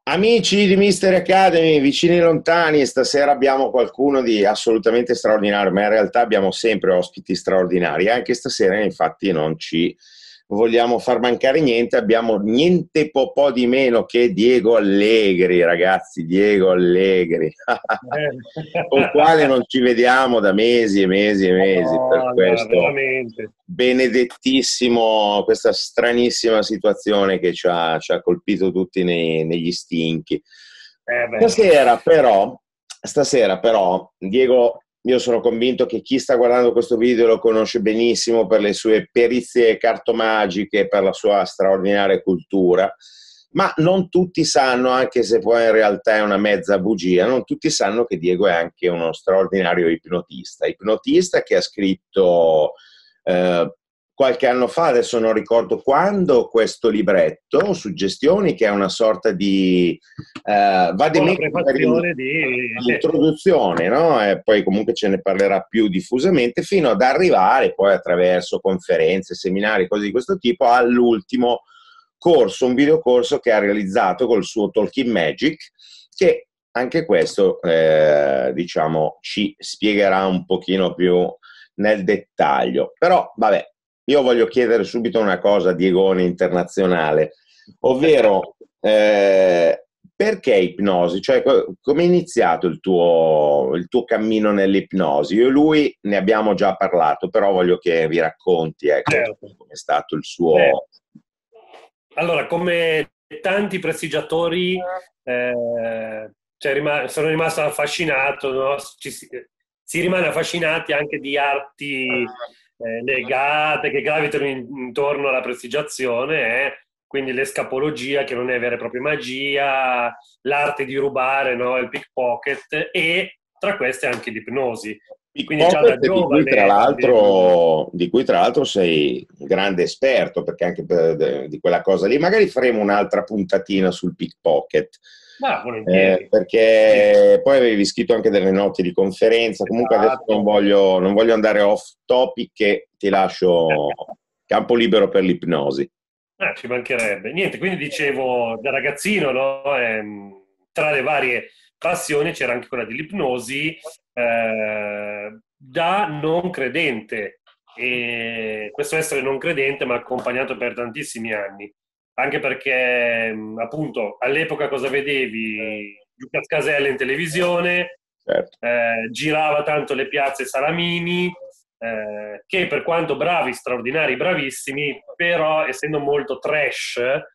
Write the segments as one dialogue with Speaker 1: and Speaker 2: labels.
Speaker 1: Amici di Mystery Academy, vicini e lontani, stasera abbiamo qualcuno di assolutamente straordinario, ma in realtà abbiamo sempre ospiti straordinari. Anche stasera, infatti, non ci vogliamo far mancare niente. Abbiamo niente po' di meno che Diego Allegri, ragazzi, Diego Allegri, con il quale non ci vediamo da mesi e mesi e mesi per
Speaker 2: Madonna,
Speaker 1: questo
Speaker 2: veramente.
Speaker 1: benedettissimo, questa stranissima situazione che ci ha colpito tutti negli stinchi.
Speaker 2: Beh.
Speaker 1: Stasera però, Diego, io sono convinto che chi sta guardando questo video lo conosce benissimo per le sue perizie cartomagiche, per la sua straordinaria cultura, ma non tutti sanno, anche se poi in realtà è una mezza bugia, non tutti sanno che Diego è anche uno straordinario ipnotista che ha scritto eh, qualche anno fa, adesso non ricordo quando, questo libretto, Suggestioni, che è una sorta di
Speaker 2: Con la
Speaker 1: vademecum per
Speaker 2: prefazione di.
Speaker 1: l'introduzione, no? E poi comunque ce ne parlerà più diffusamente, fino ad arrivare poi attraverso conferenze, seminari, cose di questo tipo, all'ultimo corso, un videocorso che ha realizzato col suo Talking Magic, che anche questo, diciamo, ci spiegherà un pochino più nel dettaglio. Però, vabbè, io voglio chiedere subito una cosa a Diegone Internazionale, ovvero perché ipnosi? Cioè, come è iniziato il tuo cammino nell'ipnosi? Io e lui ne abbiamo già parlato, però voglio che vi racconti, ecco,
Speaker 2: Certo.
Speaker 1: come è stato il
Speaker 2: Beh,
Speaker 1: suo.
Speaker 2: allora, come tanti prestigiatori, sono rimasto affascinato, no? Si rimane affascinati anche di arti legate, che gravitano intorno alla prestigiazione, quindi l'escapologia, che non è vera e propria magia, l'arte di rubare, no? Il pickpocket, e tra queste anche l'ipnosi. Quindi già da
Speaker 1: Pickpocket
Speaker 2: giovane avevo.
Speaker 1: di cui tra l'altro sei un grande esperto, perché anche di quella cosa lì, magari faremo un'altra puntatina sul pickpocket,
Speaker 2: Ma volentieri. Sì,
Speaker 1: perché poi avevi scritto anche delle note di conferenza, comunque adesso non
Speaker 2: esatto.
Speaker 1: voglio, non voglio andare off topic, che ti lascio campo libero per l'ipnosi.
Speaker 2: Ci mancherebbe. Niente, quindi dicevo, da ragazzino, no, tra le varie passioni c'era anche quella dell'ipnosi, da non credente. E questo essere non credente mi ha accompagnato per tantissimi anni, anche perché, appunto, all'epoca cosa vedevi? Luca Casella in televisione,
Speaker 1: Certo.
Speaker 2: girava tanto le piazze Salamini, che per quanto bravi, straordinari, bravissimi, però essendo molto trash,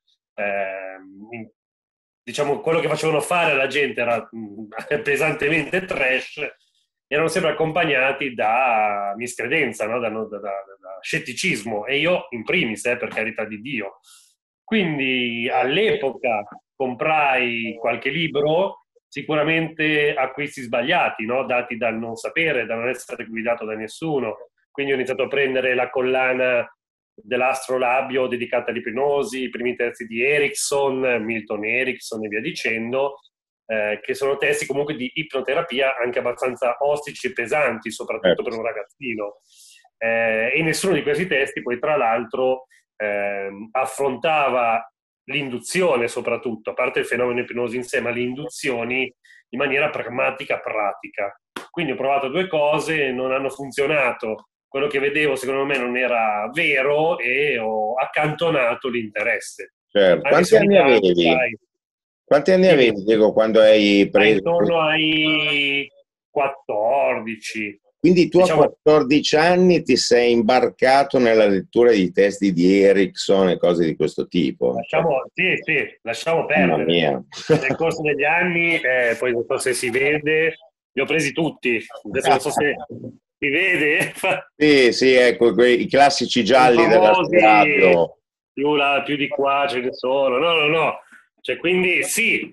Speaker 2: diciamo quello che facevano fare alla gente era pesantemente trash, erano sempre accompagnati da miscredenza, no? Da scetticismo, e io in primis, per carità di Dio. Quindi all'epoca comprai qualche libro, sicuramente acquisti sbagliati, no? Dati dal non sapere, da non essere guidato da nessuno. Quindi ho iniziato a prendere la collana dell'astrolabio dedicata all'ipnosi, i primi testi di Erickson, Milton Erickson e via dicendo, che sono testi comunque di ipnoterapia anche abbastanza ostici e pesanti, soprattutto per
Speaker 1: Certo.
Speaker 2: un ragazzino. E nessuno di questi testi poi tra l'altro affrontava l'induzione soprattutto, a parte il fenomeno ipnosi in sé, ma le induzioni in maniera pragmatica, pratica. Quindi ho provato due cose, non hanno funzionato, quello che vedevo secondo me non era vero e ho accantonato l'interesse.
Speaker 1: Certo.
Speaker 2: Anche se ogni tanto, sai,
Speaker 1: Quanti anni
Speaker 2: dimmi,
Speaker 1: avevi, Diego, quando hai preso?
Speaker 2: intorno ai 14,
Speaker 1: Quindi tu a
Speaker 2: diciamo.
Speaker 1: 14 anni ti sei imbarcato nella lettura di testi di Erickson e cose di questo tipo. Cioè,
Speaker 2: Sì, sì, lasciamo
Speaker 1: mamma
Speaker 2: perdere.
Speaker 1: mia.
Speaker 2: Nel corso degli anni, poi non so se si vede, li ho presi tutti. Adesso non so se si vede,
Speaker 1: Sì, sì, ecco, i classici
Speaker 2: i
Speaker 1: gialli
Speaker 2: famosi
Speaker 1: dell'astrolabio.
Speaker 2: più di qua ce ne sono. No, no, no. Cioè, quindi sì,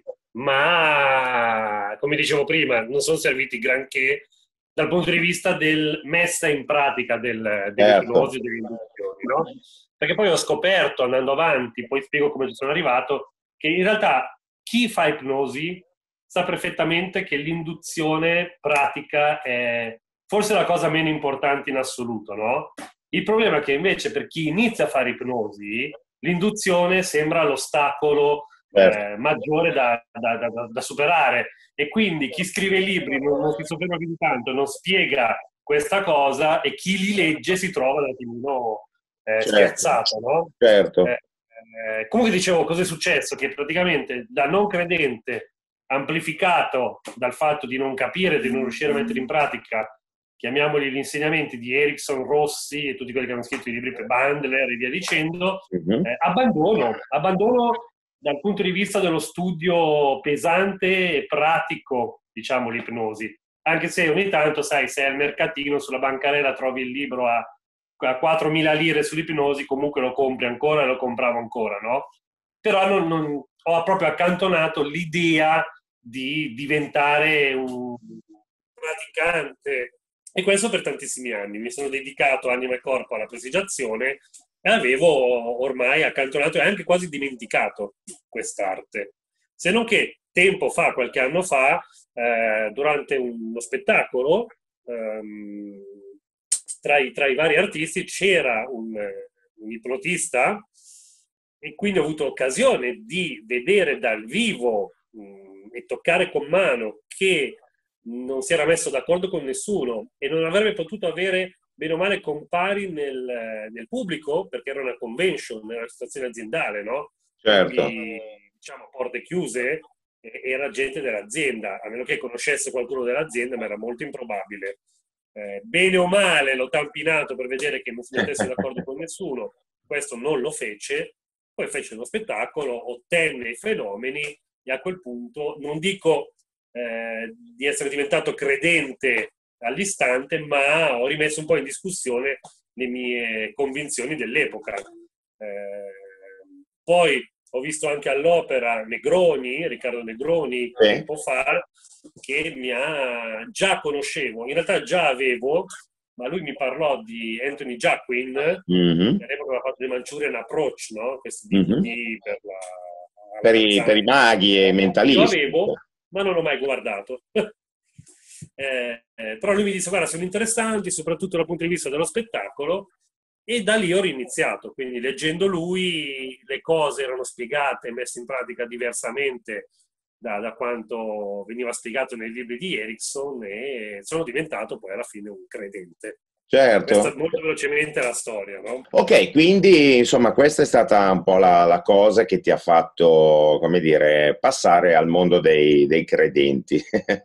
Speaker 2: ma come dicevo prima, non sono serviti granché dal punto di vista del messa in pratica
Speaker 1: Certo,
Speaker 2: dell'ipnosi e delle induzioni, no? Perché poi ho scoperto, andando avanti, poi spiego come ci sono arrivato, che in realtà chi fa ipnosi sa perfettamente che l'induzione pratica è forse la cosa meno importante in assoluto, no? Il problema è che invece per chi inizia a fare ipnosi, l'induzione sembra l'ostacolo
Speaker 1: certo,
Speaker 2: maggiore da superare. E quindi chi scrive i libri non si sofferma più di tanto, non spiega questa cosa, e chi li legge si trova un attimino
Speaker 1: certo,
Speaker 2: spiazzato, no?
Speaker 1: certo.
Speaker 2: Comunque dicevo, cosa è successo? Che praticamente da non credente, amplificato dal fatto di non capire, di non riuscire a mettere in pratica, chiamiamoli gli insegnamenti di Erickson, Rossi e tutti quelli che hanno scritto i libri per Bandler e via dicendo,
Speaker 1: Mhm.
Speaker 2: abbandono dal punto di vista dello studio pesante e pratico, diciamo, l'ipnosi. Anche se ogni tanto, sai, se al mercatino sulla bancarella trovi il libro a 4.000 lire sull'ipnosi, comunque lo compri ancora e lo compravo ancora, no? Però ho proprio accantonato l'idea di diventare un praticante, e questo per tantissimi anni. Mi sono dedicato anima e corpo alla prestigiazione e avevo ormai accantonato e anche quasi dimenticato quest'arte. Se non che tempo fa, qualche anno fa, durante uno spettacolo, ehm, tra i vari artisti c'era un ipnotista, e quindi ho avuto occasione di vedere dal vivo e toccare con mano che non si era messo d'accordo con nessuno e non avrebbe potuto avere bene o male compari nel pubblico, perché era una convention, era una situazione aziendale, no?
Speaker 1: Certo.
Speaker 2: Quindi, diciamo, porte chiuse, era gente dell'azienda, a meno che conoscesse qualcuno dell'azienda, ma era molto improbabile. Bene o male l'ho tampinato per vedere che non si mettesse d'accordo con nessuno, questo non lo fece, poi fece lo spettacolo, ottenne i fenomeni e a quel punto, non dico di essere diventato credente all'istante, ma ho rimesso un po' in discussione le mie convinzioni dell'epoca. Poi ho visto anche all'opera Negroni, Riccardo Negroni,
Speaker 1: Sì.
Speaker 2: tempo fa, che già conoscevo, in realtà già avevo, ma lui mi parlò di Anthony Jacquin, che
Speaker 1: Mhm.
Speaker 2: all'epoca aveva fatto The Manchurian Approach, no? Questi
Speaker 1: Mhm.
Speaker 2: DVD per la
Speaker 1: Per i
Speaker 2: Kazan.
Speaker 1: maghi e
Speaker 2: Io
Speaker 1: mentalisti.
Speaker 2: avevo, ma non ho mai guardato. Però lui mi disse, guarda, sono interessanti, soprattutto dal punto di vista dello spettacolo, e da lì ho iniziato. Quindi leggendo lui, le cose erano spiegate e messe in pratica diversamente da quanto veniva spiegato nei libri di Erickson, e sono diventato poi alla fine un credente. Questa
Speaker 1: Certo.
Speaker 2: è molto velocemente la storia, no?
Speaker 1: Ok, quindi insomma questa è stata un po' la cosa che ti ha fatto, come dire, passare al mondo dei credenti.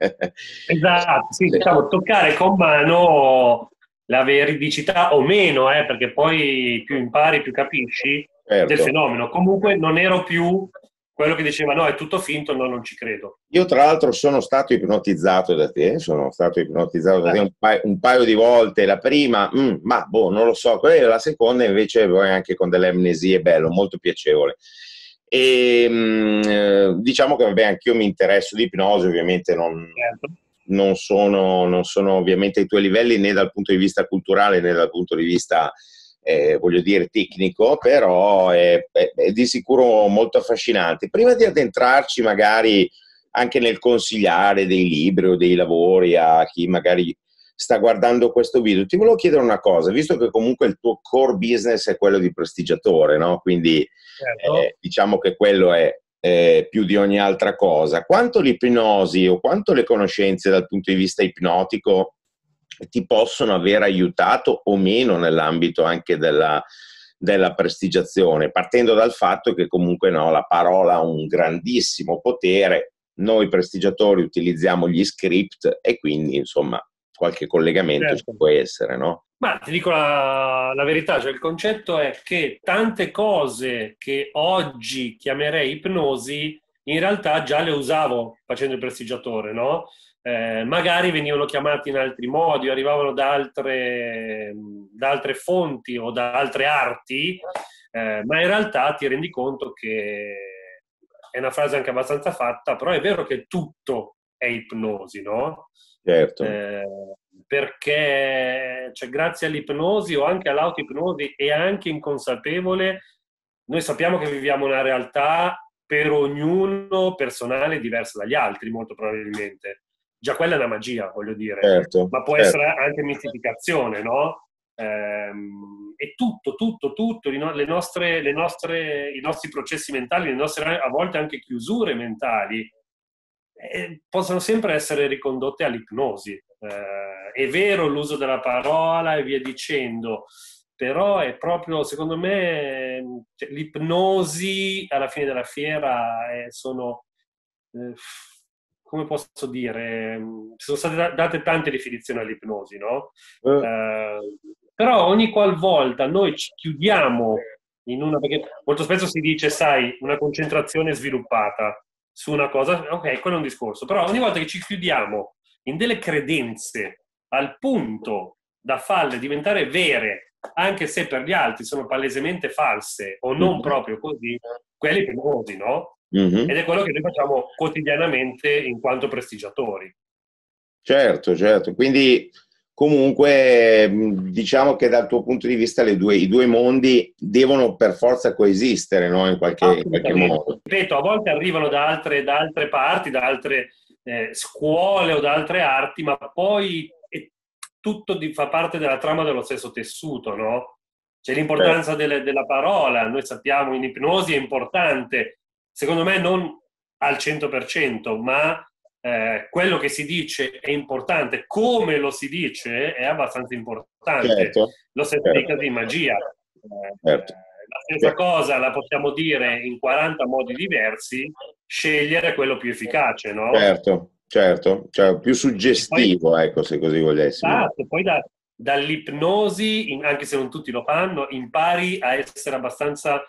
Speaker 2: Esatto, sì, diciamo, toccare con mano la veridicità o meno, perché poi più impari, più capisci del
Speaker 1: Certo.
Speaker 2: fenomeno. Comunque non ero più quello che diceva no, è tutto finto, no, non ci credo.
Speaker 1: Io tra l'altro sono stato ipnotizzato da te, sono stato ipnotizzato da te un paio di volte, la prima, ma boh, non lo so, quella, la seconda invece poi anche con delle amnesie, bello, molto piacevole. E diciamo che vabbè, anch'io mi interesso di ipnosi, ovviamente
Speaker 2: Certo.
Speaker 1: non sono ovviamente ai tuoi livelli né dal punto di vista culturale né dal punto di vista voglio dire tecnico, però è di sicuro molto affascinante. Prima di addentrarci magari anche nel consigliare dei libri o dei lavori a chi magari sta guardando questo video, ti volevo chiedere una cosa, visto che comunque il tuo core business è quello di prestigiatore, no? Quindi
Speaker 2: Certo.
Speaker 1: diciamo che quello è più di ogni altra cosa. Quanto l'ipnosi o quanto le conoscenze dal punto di vista ipnotico ti possono aver aiutato o meno nell'ambito anche della prestigiazione, partendo dal fatto che comunque no, la parola ha un grandissimo potere, noi prestigiatori utilizziamo gli script e quindi insomma qualche collegamento ci
Speaker 2: Certo.
Speaker 1: può essere, no?
Speaker 2: Ma ti dico la verità, cioè il concetto è che tante cose che oggi chiamerei ipnosi, in realtà già le usavo facendo il prestigiatore, no? Magari venivano chiamati in altri modi, arrivavano da altre fonti o da altre arti, ma in realtà ti rendi conto che è una frase anche abbastanza fatta, però è vero che tutto è ipnosi, no?
Speaker 1: Certo,
Speaker 2: Eh, Perché cioè, grazie all'ipnosi o anche all'autoipnosi e anche inconsapevole, noi sappiamo che viviamo una realtà per ognuno personale e diversa dagli altri, molto probabilmente. Già quella è una magia, voglio dire,
Speaker 1: certo,
Speaker 2: ma può essere
Speaker 1: certo.
Speaker 2: anche mistificazione, no? e tutto, i nostri processi mentali, le nostre a volte anche chiusure mentali, possono sempre essere ricondotte all'ipnosi. È vero l'uso della parola e via dicendo, però è proprio, secondo me, cioè, l'ipnosi alla fine della fiera sono, come posso dire, sono state date tante definizioni all'ipnosi, no? Però ogni qualvolta noi ci chiudiamo in una, perché molto spesso si dice, sai, una concentrazione sviluppata su una cosa, ok, quello è un discorso, però ogni volta che ci chiudiamo in delle credenze al punto da farle diventare vere, anche se per gli altri sono palesemente false o non proprio così, quelli ipnosi, no? Ed è quello che noi facciamo quotidianamente in quanto prestigiatori.
Speaker 1: Certo, certo. Quindi comunque diciamo che dal tuo punto di vista i due mondi devono per forza coesistere, no? In qualche modo.
Speaker 2: Ripeto, a volte arrivano da altre parti, da altre scuole o da altre arti, ma poi tutto fa parte della trama dello stesso tessuto, no? C'è l'importanza della parola, noi sappiamo in ipnosi è importante, secondo me non al 100%, ma quello che si dice è importante, come lo si dice è abbastanza importante.
Speaker 1: Certo,
Speaker 2: lo stesso nei casi di magia.
Speaker 1: Certo.
Speaker 2: La stessa cosa la possiamo dire in 40 modi diversi, scegliere quello più efficace, no?
Speaker 1: Certo, certo, cioè più suggestivo, poi, ecco, se così volessimo.
Speaker 2: Esatto, poi dall'ipnosi, anche se non tutti lo fanno, impari a essere abbastanza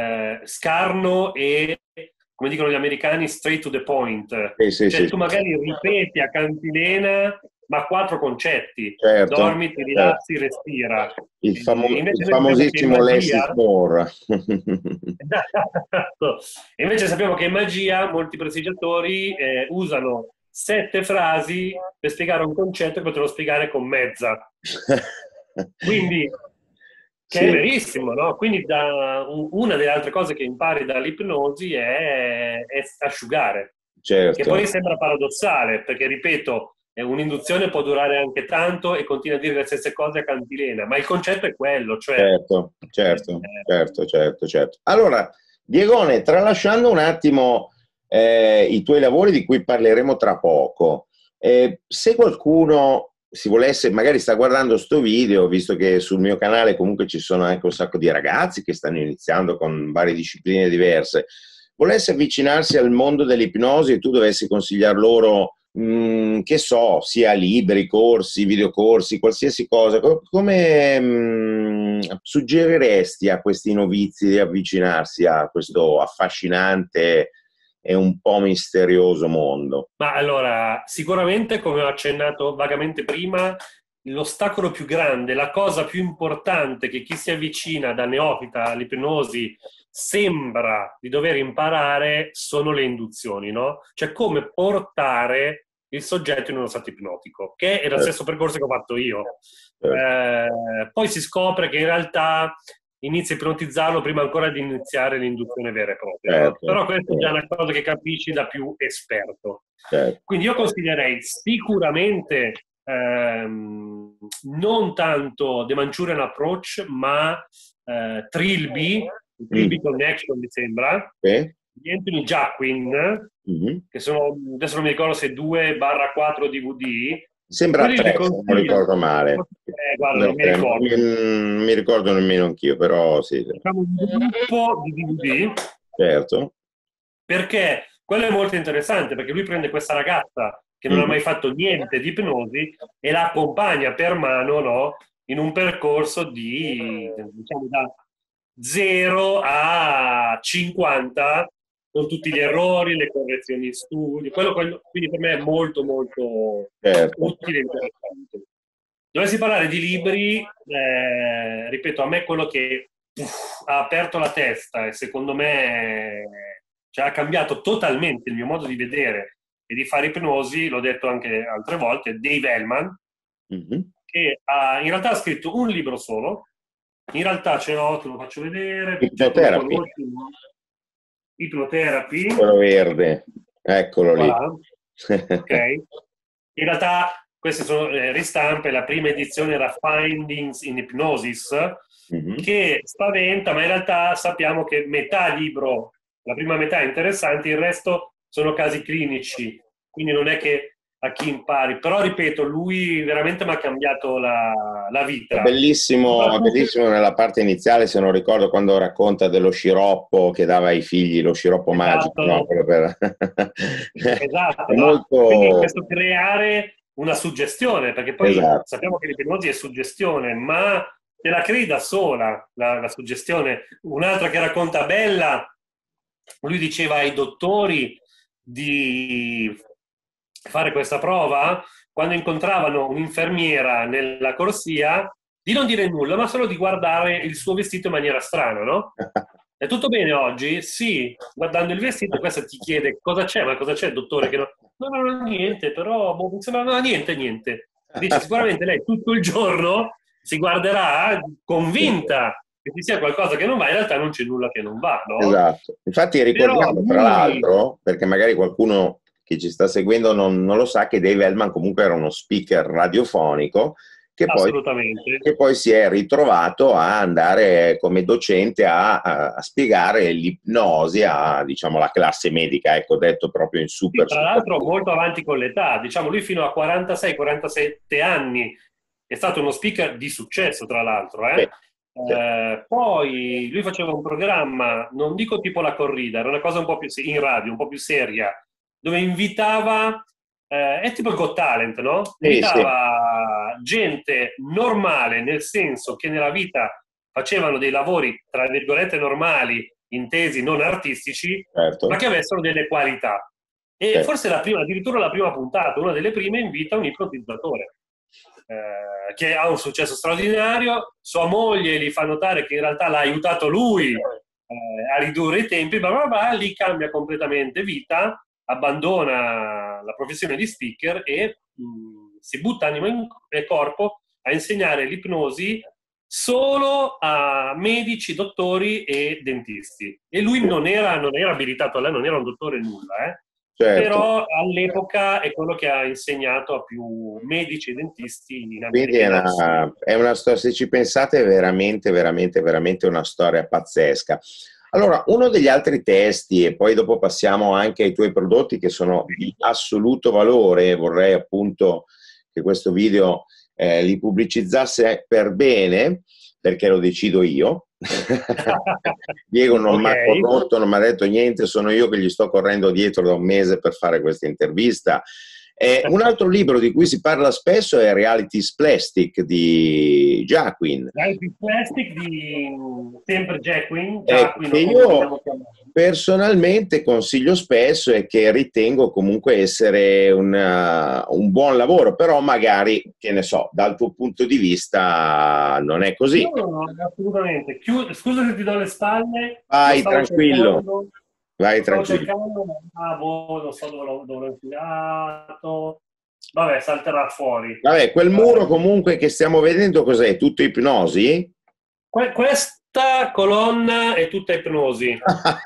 Speaker 2: scarno e, come dicono gli americani, straight to the point.
Speaker 1: Sì,
Speaker 2: tu magari ripeti a cantilena, ma 4 concetti.
Speaker 1: Certo,
Speaker 2: dormi, ti rilassi, respira.
Speaker 1: Il famosissimo less is more.
Speaker 2: Esatto. E invece sappiamo che in magia molti prestigiatori usano 7 frasi per spiegare un concetto che te lo spiegare con mezza. Quindi, che è verissimo, no? Quindi una delle altre cose che impari dall'ipnosi è asciugare.
Speaker 1: Certo.
Speaker 2: Che poi sembra paradossale, perché ripeto, un'induzione può durare anche tanto e continua a dire le stesse cose a cantilena, ma il concetto è quello, cioè...
Speaker 1: Certo. Allora, Diegone, tralasciando un attimo i tuoi lavori di cui parleremo tra poco, se qualcuno si volesse, magari sta guardando sto video, visto che sul mio canale comunque ci sono anche un sacco di ragazzi che stanno iniziando con varie discipline diverse, volesse avvicinarsi al mondo dell'ipnosi e tu dovessi consigliar loro, che so, sia libri, corsi, videocorsi, qualsiasi cosa, come suggeriresti a questi novizi di avvicinarsi a questo affascinante e un po' misterioso mondo?
Speaker 2: Ma allora, sicuramente, come ho accennato vagamente prima, l'ostacolo più grande, la cosa più importante che chi si avvicina da neofita all'ipnosi sembra di dover imparare sono le induzioni, no? Cioè come portare il soggetto in uno stato ipnotico, che è lo stesso percorso che ho fatto io. Poi si scopre che in realtà inizia a ipnotizzarlo prima ancora di iniziare l'induzione vera e propria. Però questa è già una cosa che capisci da più esperto. Quindi io consiglierei sicuramente non tanto The Manchurian Approach, ma Trilby Connection, mi sembra, di Anthony Jacquin, che sono, adesso non mi ricordo se 2/4 DVD.
Speaker 1: Sembra 3, non ricordo male.
Speaker 2: Guarda, non mi ricordo.
Speaker 1: Non mi ricordo nemmeno anch'io, però sì.
Speaker 2: Facciamo un gruppo di DVD.
Speaker 1: Certo.
Speaker 2: Perché quello è molto interessante, perché lui prende questa ragazza che non ha mai fatto niente di ipnosi e la accompagna per mano, no? In un percorso di, diciamo, da 0 a 50, con tutti gli errori, le correzioni in studio. Quindi per me è molto, molto utile e interessante. Dovessi parlare di libri, ripeto, a me quello che ha aperto la testa e secondo me ha cambiato totalmente il mio modo di vedere e di fare ipnosi, l'ho detto anche altre volte, Dave Hellman, che in realtà ha scritto un libro solo. In realtà ce l'ho, te lo faccio vedere. Ipnotherapy.
Speaker 1: Quello verde, eccolo lì.
Speaker 2: Ok. In realtà queste sono ristampe, la prima edizione era Findings in Hypnosis,
Speaker 1: Mhm.
Speaker 2: che spaventa, ma in realtà sappiamo che metà libro, la prima metà è interessante, il resto sono casi clinici, quindi non è che a chi impari, però ripeto, lui veramente mi ha cambiato la
Speaker 1: È
Speaker 2: vita.
Speaker 1: bellissimo, è
Speaker 2: Soprattutto,
Speaker 1: bellissimo nella parte iniziale, se non ricordo, quando racconta dello sciroppo che dava ai figli, lo sciroppo magico, no?
Speaker 2: esatto,
Speaker 1: Quello per...
Speaker 2: esatto,
Speaker 1: È
Speaker 2: no? Quindi
Speaker 1: molto...
Speaker 2: questo creare una suggestione, perché poi
Speaker 1: Esatto.
Speaker 2: sappiamo che l'ipnosi è suggestione, ma te la crei da sola la suggestione. Un'altra che racconta Bella, lui diceva ai dottori di fare questa prova quando incontravano un'infermiera nella corsia, di non dire nulla, ma solo di guardare il suo vestito in maniera strana, no? È tutto bene oggi? Sì, guardando il vestito, questa ti chiede cosa c'è, ma cosa c'è, dottore? Che no, no, niente, però boh, mi sembra no, niente, niente. Dice sicuramente lei tutto il giorno si guarderà convinta che ci sia qualcosa che non va, in realtà non c'è nulla che non va, no?
Speaker 1: Esatto. Infatti
Speaker 2: Però
Speaker 1: ricordiamo, tra
Speaker 2: lui,
Speaker 1: l'altro, perché magari qualcuno che ci sta seguendo non lo sa, che Dave Hellman comunque era uno speaker radiofonico che poi,
Speaker 2: assolutamente,
Speaker 1: che poi si è ritrovato a andare come docente a spiegare l'ipnosi a, diciamo, la classe medica, ecco, detto proprio in
Speaker 2: sì,
Speaker 1: super,
Speaker 2: tra
Speaker 1: super.
Speaker 2: l'altro molto avanti con l'età, diciamo lui fino a 46-47 anni è stato uno speaker di successo, tra l'altro,
Speaker 1: Sì, sì,
Speaker 2: Poi lui faceva un programma, non dico tipo la corrida, era una cosa un po' più in radio, un po' più seria, dove invitava, è tipo il Got Talent, no?
Speaker 1: sì, sì,
Speaker 2: Invitava gente normale, nel senso che nella vita facevano dei lavori, tra virgolette, normali, intesi non artistici, ma
Speaker 1: certo,
Speaker 2: che avessero delle qualità. E
Speaker 1: certo.
Speaker 2: forse addirittura la prima puntata, una delle prime, invita un ipnotizzatore che ha un successo straordinario. Sua moglie gli fa notare che in realtà l'ha aiutato lui a ridurre i tempi, bla bla bla, lì cambia completamente vita, abbandona la professione di speaker e si butta anima e corpo a insegnare l'ipnosi solo a medici, dottori e dentisti. E lui non era abilitato, lei non era un dottore nulla,
Speaker 1: Certo.
Speaker 2: però all'epoca è quello che ha insegnato a più medici e dentisti in
Speaker 1: Quindi
Speaker 2: America e nel sud.
Speaker 1: è una storia, se ci pensate, è veramente, veramente, veramente una storia pazzesca. Allora, uno degli altri testi, e poi dopo passiamo anche ai tuoi prodotti che sono di assoluto valore, vorrei appunto che questo video li pubblicizzasse per bene, perché lo decido io. Diego non
Speaker 2: Ok,
Speaker 1: mi ha corrotto, non mi ha detto niente, sono io che gli sto correndo dietro da un mese per fare questa intervista. Un altro libro di cui si parla spesso è Realities Plastic di Jacquin,
Speaker 2: Life Plastic di sempre Jacquin
Speaker 1: che
Speaker 2: o come
Speaker 1: io
Speaker 2: vogliamo chiamarlo.
Speaker 1: personalmente consiglio spesso e che ritengo comunque essere un buon lavoro, però magari, che ne so, dal tuo punto di vista non è così.
Speaker 2: No, no, no, assolutamente. Scusa se ti do le spalle,
Speaker 1: Vai tranquillo, vai
Speaker 2: lo stavo
Speaker 1: tranquillo.
Speaker 2: cercando, ma boh, non so dove l'ho infilato. Vabbè, salterà fuori.
Speaker 1: Vabbè, quel muro comunque che stiamo vedendo cos'è? Tutto ipnosi?
Speaker 2: Questa colonna è tutta ipnosi.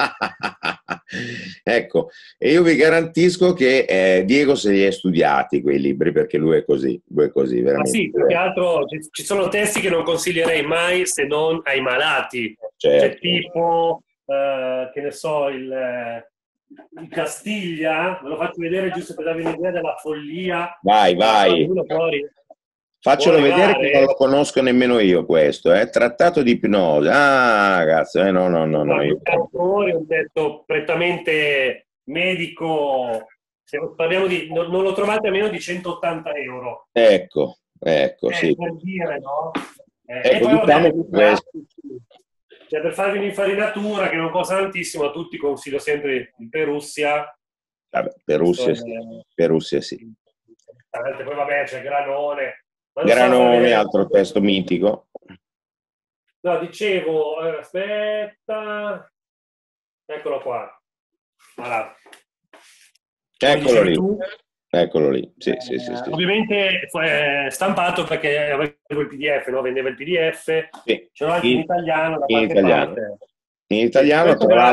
Speaker 1: Ecco, e io vi garantisco che Diego se li è studiati quei libri perché lui è così,
Speaker 2: Ma
Speaker 1: veramente.
Speaker 2: sì, più che altro ci sono testi che non consiglierei mai se non ai malati. Cioè,
Speaker 1: Certo.
Speaker 2: tipo, che ne so, il Castiglia, ve lo faccio vedere giusto per darvi un'idea della follia
Speaker 1: Vai,
Speaker 2: alla quale
Speaker 1: vai.
Speaker 2: uno può
Speaker 1: Faccelo vedere che non
Speaker 2: arrivare.
Speaker 1: lo conosco nemmeno io questo, eh? Trattato di ipnosi. Ah, ragazzi, no, no, no, no.
Speaker 2: Guarda, un testo prettamente medico. Se parliamo non lo trovate a meno di 180 euro.
Speaker 1: Ecco, ecco, sì.
Speaker 2: Per dire, no? E
Speaker 1: Ecco,
Speaker 2: poi vabbè,
Speaker 1: diciamo
Speaker 2: i
Speaker 1: questo.
Speaker 2: classici. Cioè, per farvi un'infarinatura che non costa tantissimo, a tutti consiglio sempre il Perussia.
Speaker 1: Vabbè, per
Speaker 2: Questo
Speaker 1: Russia
Speaker 2: è
Speaker 1: sì, per Russia sì.
Speaker 2: interessante. Poi vabbè, c'è Granone. Ma non so far
Speaker 1: Granone,
Speaker 2: vedere.
Speaker 1: altro testo mitico.
Speaker 2: No, dicevo, aspetta, eccolo qua. Allora, come
Speaker 1: Eccolo
Speaker 2: dicevi
Speaker 1: lì,
Speaker 2: tu,
Speaker 1: eccolo lì. Sì, sì, sì, sì.
Speaker 2: ovviamente stampato perché avevo il PDF, no? Vendeva il PDF,
Speaker 1: Sì,
Speaker 2: ce l'ho anche in
Speaker 1: in,
Speaker 2: italiano da
Speaker 1: in
Speaker 2: qualche
Speaker 1: italiano.
Speaker 2: parte.
Speaker 1: In
Speaker 2: Sì,
Speaker 1: italiano,
Speaker 2: questo
Speaker 1: tra l'altro,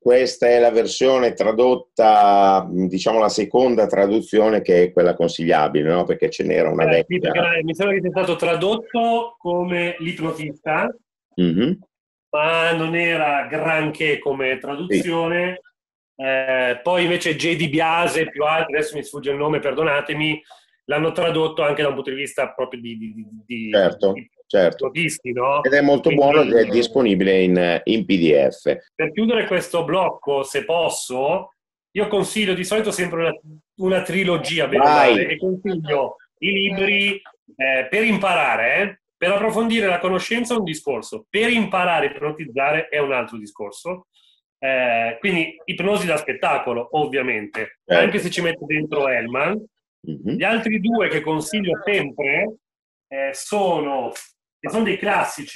Speaker 1: questa è la versione tradotta, diciamo la seconda traduzione, che è quella consigliabile, no? Perché ce n'era una
Speaker 2: Sì,
Speaker 1: vecchia.
Speaker 2: perché mi sembra che sia stato tradotto come l'ipnotista,
Speaker 1: Mhm.
Speaker 2: ma non era granché come
Speaker 1: Sì,
Speaker 2: traduzione. Poi invece J.D. Biase e più altri, adesso mi sfugge il nome, perdonatemi, l'hanno tradotto anche da un punto di vista proprio
Speaker 1: certo,
Speaker 2: di
Speaker 1: certo.
Speaker 2: notisti, no?
Speaker 1: Ed è molto buono ed
Speaker 2: Quindi
Speaker 1: è disponibile in PDF.
Speaker 2: per chiudere questo blocco, se posso, io consiglio di solito sempre una trilogia, bene o male,
Speaker 1: Vai!
Speaker 2: e consiglio i libri per imparare, per approfondire la conoscenza è un discorso, per imparare a ipnotizzare è un altro discorso. Quindi ipnosi da spettacolo, ovviamente, anche
Speaker 1: Certo.
Speaker 2: se ci metto dentro Hellman.
Speaker 1: Mhm.
Speaker 2: Gli altri due che consiglio sempre che sono dei classici,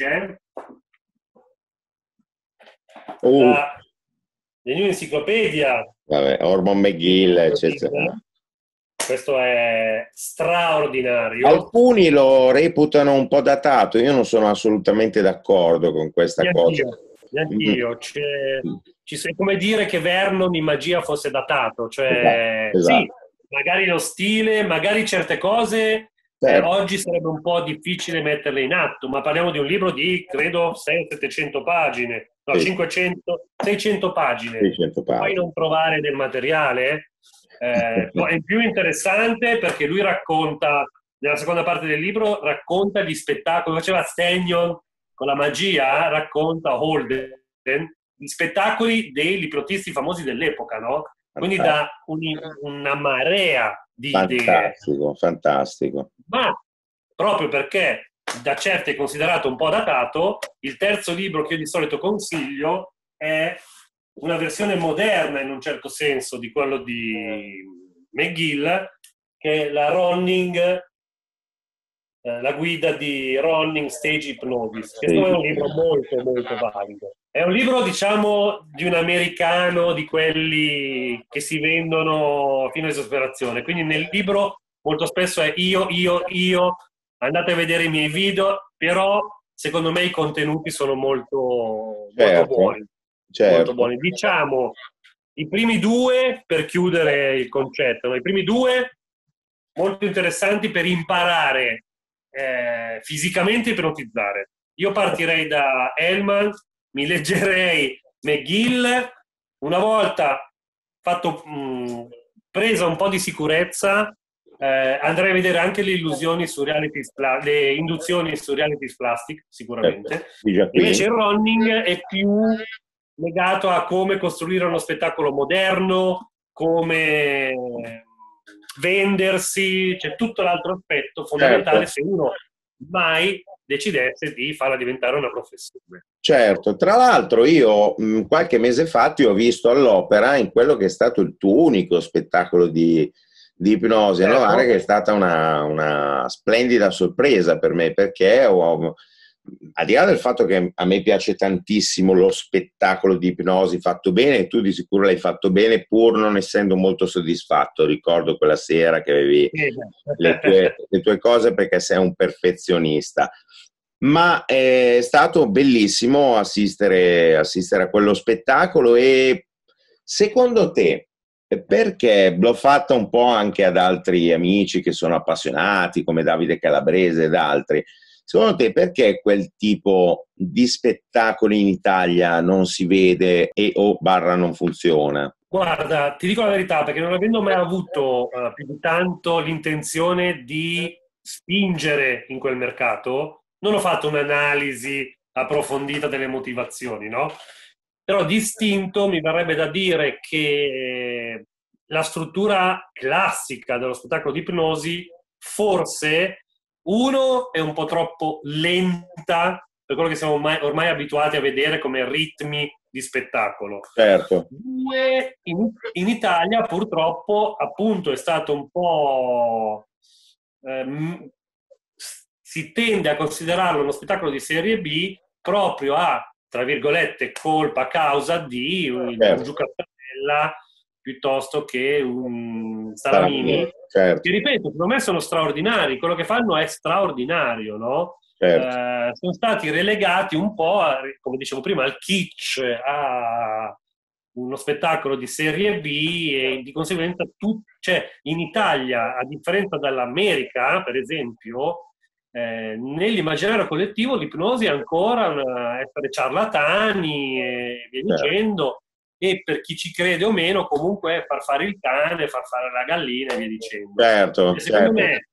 Speaker 1: Uh,
Speaker 2: la New Encyclopedia
Speaker 1: vabbè, Ormond
Speaker 2: di
Speaker 1: McGill, eccetera.
Speaker 2: Ipnotismo. Questo è straordinario.
Speaker 1: Alcuni lo reputano un po' datato, io non sono assolutamente d'accordo con questa cosa.
Speaker 2: Neanch'io,
Speaker 1: Mm.
Speaker 2: neanch'io. È come dire che Vernon in magia fosse datato,
Speaker 1: Esatto,
Speaker 2: cioè sì,
Speaker 1: esatto.
Speaker 2: magari lo stile, magari certe cose
Speaker 1: Certo,
Speaker 2: oggi sarebbe un po' difficile metterle in atto, ma parliamo di un libro di, credo, 600-700 pagine, no,
Speaker 1: sì,
Speaker 2: 500, 600 pagine.
Speaker 1: 600
Speaker 2: Puoi
Speaker 1: pagine.
Speaker 2: non trovare del materiale? È più interessante perché lui racconta, nella seconda parte del libro, racconta gli spettacoli, faceva Stenion con la magia, racconta Holden gli spettacoli degli ipnotisti famosi dell'epoca, no? Quindi
Speaker 1: Fantastico,
Speaker 2: da una marea di idee,
Speaker 1: fantastico, fantastico.
Speaker 2: ma proprio perché da certi è considerato un po' datato, il terzo libro che io di solito consiglio è una versione moderna in un certo senso di quello di McGill, che è la guida di Ronning Stage Hypnosis, che secondo me è
Speaker 1: Sì,
Speaker 2: un libro molto molto valido. È un libro, diciamo, di un americano, di quelli che si vendono fino all'esasperazione. Quindi nel libro molto spesso è io, andate a vedere i miei video, però secondo me i contenuti sono molto, molto
Speaker 1: certo,
Speaker 2: buoni. Molto
Speaker 1: certo.
Speaker 2: buoni. Diciamo, i primi due, per chiudere il concetto, no? I primi due molto interessanti per imparare fisicamente ipnotizzare. Io partirei da Hellman, mi leggerei McGill, una volta fatto, presa un po' di sicurezza, andrei a vedere anche le illusioni su le induzioni su reality plastic,
Speaker 1: Certo.
Speaker 2: sicuramente.
Speaker 1: Di già
Speaker 2: Invece
Speaker 1: qui.
Speaker 2: il running è più legato a come costruire uno spettacolo moderno, come vendersi, c'è tutto l'altro aspetto fondamentale
Speaker 1: Certo,
Speaker 2: se uno mai decidesse di farla diventare una professione. Ecco.
Speaker 1: certo. Tra l'altro io qualche mese fa ti ho visto all'opera in quello che è stato il tuo unico spettacolo di ipnosi a Novara,
Speaker 2: Certo.
Speaker 1: che è stata una splendida sorpresa per me, perché al di là del fatto che a me piace tantissimo lo spettacolo di ipnosi fatto bene, e tu di sicuro l'hai fatto bene pur non essendo molto soddisfatto. Ricordo quella sera che avevi le tue cose perché sei un perfezionista. Ma è stato bellissimo assistere a quello spettacolo. E secondo te, perché l'ho fatta un po' anche ad altri amici che sono appassionati, come Davide Calabrese ed altri, secondo te perché quel tipo di spettacoli in Italia non si vede e o barra non funziona?
Speaker 2: Guarda, ti dico la verità, perché non avendo mai avuto più di tanto l'intenzione di spingere in quel mercato, non ho fatto un'analisi approfondita delle motivazioni, no? Però distinto mi verrebbe da dire che la struttura classica dello spettacolo di ipnosi forse, uno, è un po' troppo lenta per quello che siamo ormai abituati a vedere come ritmi di spettacolo.
Speaker 1: Certo,
Speaker 2: Due, in Italia purtroppo appunto è stato un po' si tende a considerarlo uno spettacolo di serie B proprio a, tra virgolette, colpa, causa di un
Speaker 1: certo,
Speaker 2: Giucattarella piuttosto che un
Speaker 1: Salamini,
Speaker 2: Salamini, che
Speaker 1: certo,
Speaker 2: ripeto, secondo me sono straordinari, quello che fanno è straordinario, no?
Speaker 1: certo.
Speaker 2: Sono stati relegati un po', come dicevo prima, al kitsch, uno spettacolo di serie B e di conseguenza cioè in Italia, a differenza dall'America, per esempio, nell'immaginario collettivo l'ipnosi è ancora essere ciarlatani e via
Speaker 1: certo,
Speaker 2: dicendo, e per chi ci crede o meno comunque è far fare il cane, far fare la gallina e via dicendo.
Speaker 1: certo,
Speaker 2: E secondo
Speaker 1: certo,
Speaker 2: me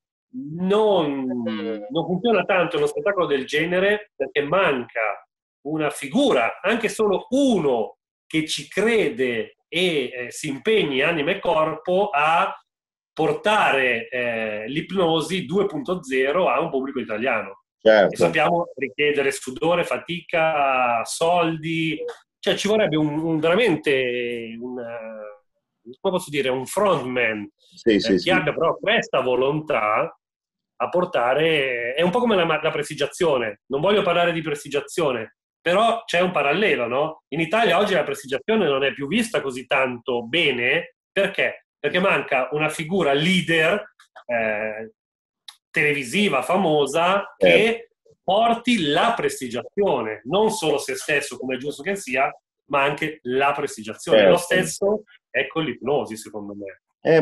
Speaker 2: non funziona tanto uno spettacolo del genere perché manca una figura, anche solo uno che ci crede e si impegni anima e corpo a portare l'ipnosi 2.0 a un pubblico italiano. E
Speaker 1: certo.
Speaker 2: sappiamo richiedere sudore, fatica, soldi, cioè ci vorrebbe veramente come posso dire, un frontman
Speaker 1: Sì, sì,
Speaker 2: che
Speaker 1: sì.
Speaker 2: abbia però questa volontà a portare, è un po' come la prestigiazione, non voglio parlare di prestigiazione, però c'è un parallelo, no? In Italia oggi la prestigiazione non è più vista così tanto bene, perché? Perché manca una figura leader televisiva famosa
Speaker 1: Certo,
Speaker 2: che porti la prestigiazione, non solo se stesso, come è giusto che sia, ma anche la prestigiazione. Lo
Speaker 1: certo.
Speaker 2: stesso è con l'ipnosi, secondo me.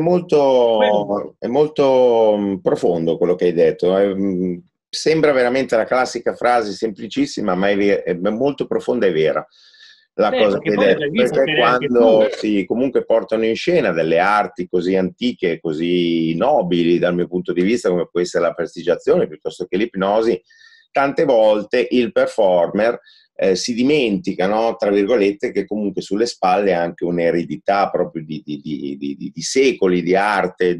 Speaker 1: È molto profondo quello che hai detto. Sembra veramente la classica frase semplicissima, ma è molto profonda e vera la cosa che
Speaker 2: Perché
Speaker 1: hai
Speaker 2: poi
Speaker 1: detto,
Speaker 2: l'hai visto
Speaker 1: perché
Speaker 2: bene anche tu.
Speaker 1: quando si comunque portano in scena delle arti così antiche, così nobili dal mio punto di vista, come può essere la prestigiazione piuttosto che l'ipnosi, tante volte il performer si dimentica, no? Tra virgolette, che comunque sulle spalle ha anche un'eredità proprio di secoli di arte,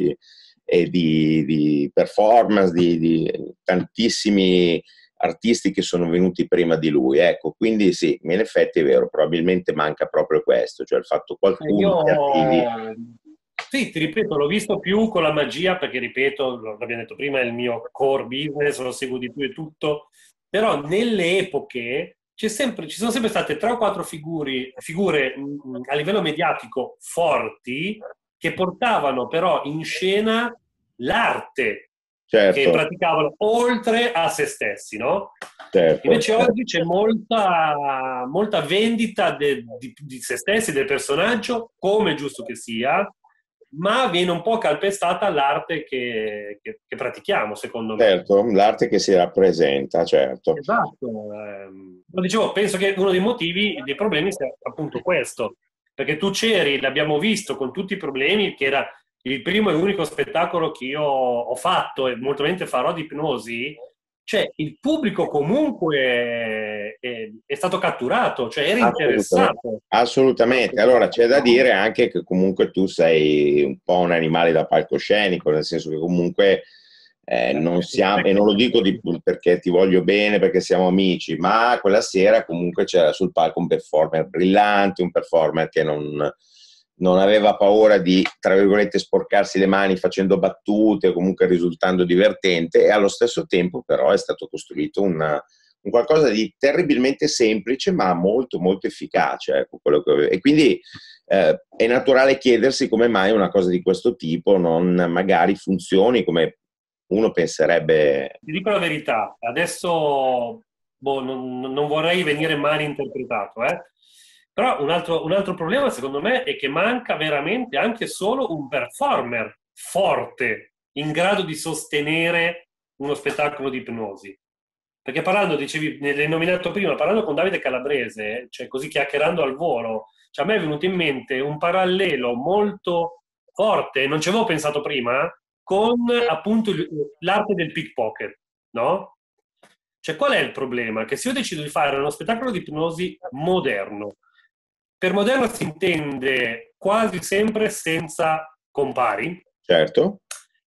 Speaker 1: di performance, di tantissimi artisti che sono venuti prima di lui. Ecco, quindi sì, in effetti è vero, probabilmente manca proprio questo, cioè il fatto qualcuno che arrivi.
Speaker 2: Io, sì, ti ripeto, l'ho visto più con la magia, perché ripeto, l'abbiamo detto prima, è il mio core business, lo seguo di più e tutto, però nelle epoche ci sono sempre state tre o quattro figure a livello mediatico forti che portavano però in scena l'arte che
Speaker 1: Certo,
Speaker 2: praticavano oltre a se stessi, no?
Speaker 1: certo,
Speaker 2: Invece
Speaker 1: certo.
Speaker 2: oggi c'è molta vendita di se stessi, del personaggio, come è giusto che sia, ma viene un po' calpestata l'arte che pratichiamo, secondo me.
Speaker 1: Certo, l'arte che si rappresenta, certo.
Speaker 2: Esatto. Lo dicevo, penso che uno dei motivi, dei problemi sia appunto questo, perché tu c'eri, l'abbiamo visto con tutti i problemi, che era il primo e unico spettacolo che io ho fatto e molto probabilmente farò di ipnosi, cioè il pubblico comunque è stato catturato, cioè era
Speaker 1: Assolutamente.
Speaker 2: interessato allo
Speaker 1: Assolutamente. Allora c'è
Speaker 2: spettacolo,
Speaker 1: da
Speaker 2: no?
Speaker 1: dire anche che comunque tu sei un po' un animale da palcoscenico, nel senso che comunque non siamo, e non lo dico perché ti voglio bene, perché siamo amici, ma quella sera comunque c'era sul palco un performer brillante, un performer che non aveva paura di, tra virgolette, sporcarsi le mani facendo battute, comunque risultando divertente, e allo stesso tempo però è stato costruito un qualcosa di terribilmente semplice ma molto molto efficace, ecco, e quindi è naturale chiedersi come mai una cosa di questo tipo non magari funzioni come uno penserebbe.
Speaker 2: Ti dico la verità, adesso boh, non vorrei venire male interpretato, però un altro problema secondo me è che manca veramente anche solo un performer forte in grado di sostenere uno spettacolo di ipnosi. Perché parlando, dicevi, l'hai nominato prima, parlando con Davide Calabrese, cioè così chiacchierando al volo, cioè a me è venuto in mente un parallelo molto forte, non ci avevo pensato prima, con appunto l'arte del pickpocket, no? Cioè qual è il problema? Che se io decido di fare uno spettacolo di ipnosi moderno, per moderno si intende quasi sempre senza compari,
Speaker 1: Certo,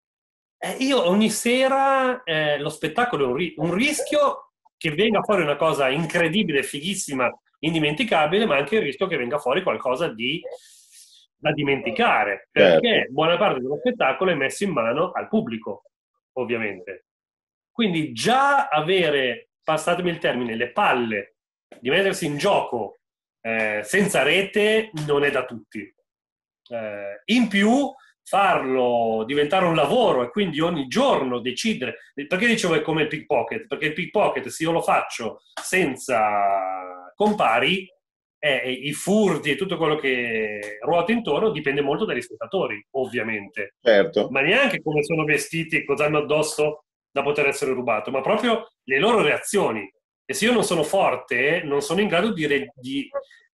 Speaker 2: io ogni sera lo spettacolo è un rischio che venga fuori una cosa incredibile, fighissima, indimenticabile, ma anche il rischio che venga fuori qualcosa di da dimenticare,
Speaker 1: certo,
Speaker 2: perché buona parte dello spettacolo è messo in mano al pubblico, ovviamente. Quindi già avere, passatemi il termine, le palle di mettersi in gioco senza rete non è da tutti. In più farlo diventare un lavoro e quindi ogni giorno decidere, perché dicevo è come il pickpocket, perché il pickpocket se io lo faccio senza compari i furti e tutto quello che ruota intorno dipende molto dagli spettatori, ovviamente.
Speaker 1: certo,
Speaker 2: Ma neanche come sono vestiti e cosa hanno addosso da poter essere rubato, ma proprio le loro reazioni. E se io non sono forte, non sono in grado di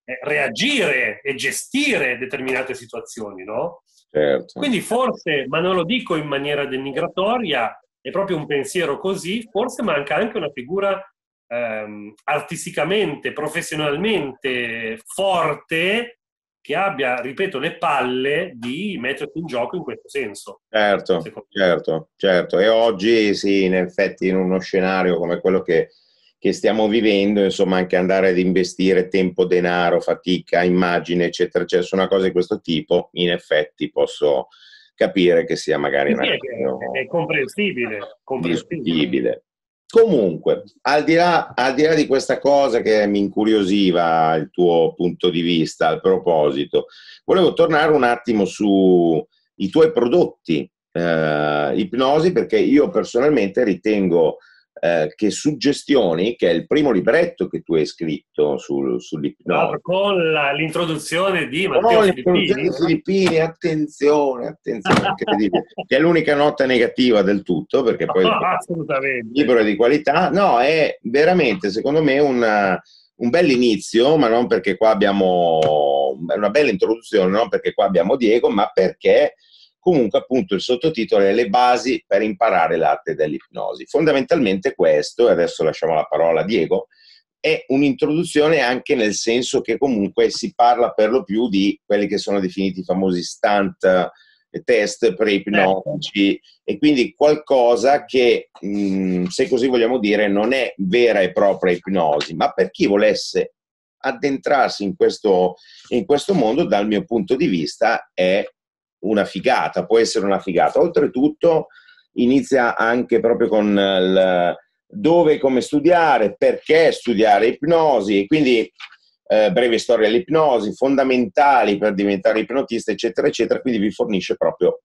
Speaker 2: reagire e gestire determinate situazioni, no?
Speaker 1: certo.
Speaker 2: Quindi forse, ma non lo dico in maniera denigratoria, è proprio un pensiero così, forse manca anche una figura artisticamente, professionalmente forte che abbia, ripeto, le palle di mettersi in gioco in questo senso,
Speaker 1: Certo,
Speaker 2: secondo me.
Speaker 1: certo, certo. E oggi sì, in effetti in uno scenario come quello che stiamo vivendo, insomma, anche andare ad investire tempo, denaro, fatica, immagine, eccetera, eccetera, su una cosa di questo tipo, in effetti posso capire che sia magari
Speaker 2: Sì,
Speaker 1: un
Speaker 2: sì,
Speaker 1: attimino
Speaker 2: è comprensibile, comprensibile.
Speaker 1: discutibile. Comunque, al di là di questa cosa che mi incuriosiva, il tuo punto di vista al proposito, volevo tornare un attimo sui tuoi prodotti ipnosi, perché io personalmente ritengo che Suggestioni, che è il primo libretto che tu hai scritto
Speaker 2: Tra l'altro
Speaker 1: sull'ipnosi,
Speaker 2: con l'introduzione di Matteo
Speaker 1: oh, l'introduzione
Speaker 2: Filippini.
Speaker 1: dei Filippini, attenzione, attenzione, incredibile, che è l'unica nota negativa del tutto, perché poi il
Speaker 2: Assolutamente.
Speaker 1: libro è di qualità. No, è veramente, secondo me, un bel inizio, ma non perché qua abbiamo una bella introduzione, non perché qua abbiamo Diego, ma perché comunque appunto il sottotitolo è Le basi per imparare l'arte dell'ipnosi. Fondamentalmente questo, e adesso lasciamo la parola a Diego, è un'introduzione anche nel senso che comunque si parla per lo più di quelli che sono definiti i famosi stunt test pre-ipnotici, e quindi qualcosa che, se così vogliamo dire, non è vera e propria ipnosi, ma per chi volesse addentrarsi in questo mondo, dal mio punto di vista, è una figata, può essere una figata. Oltretutto inizia anche proprio con il dove e come studiare, perché studiare ipnosi, e quindi breve storia dell'ipnosi, fondamentali per diventare ipnotista, eccetera, eccetera. Quindi vi fornisce proprio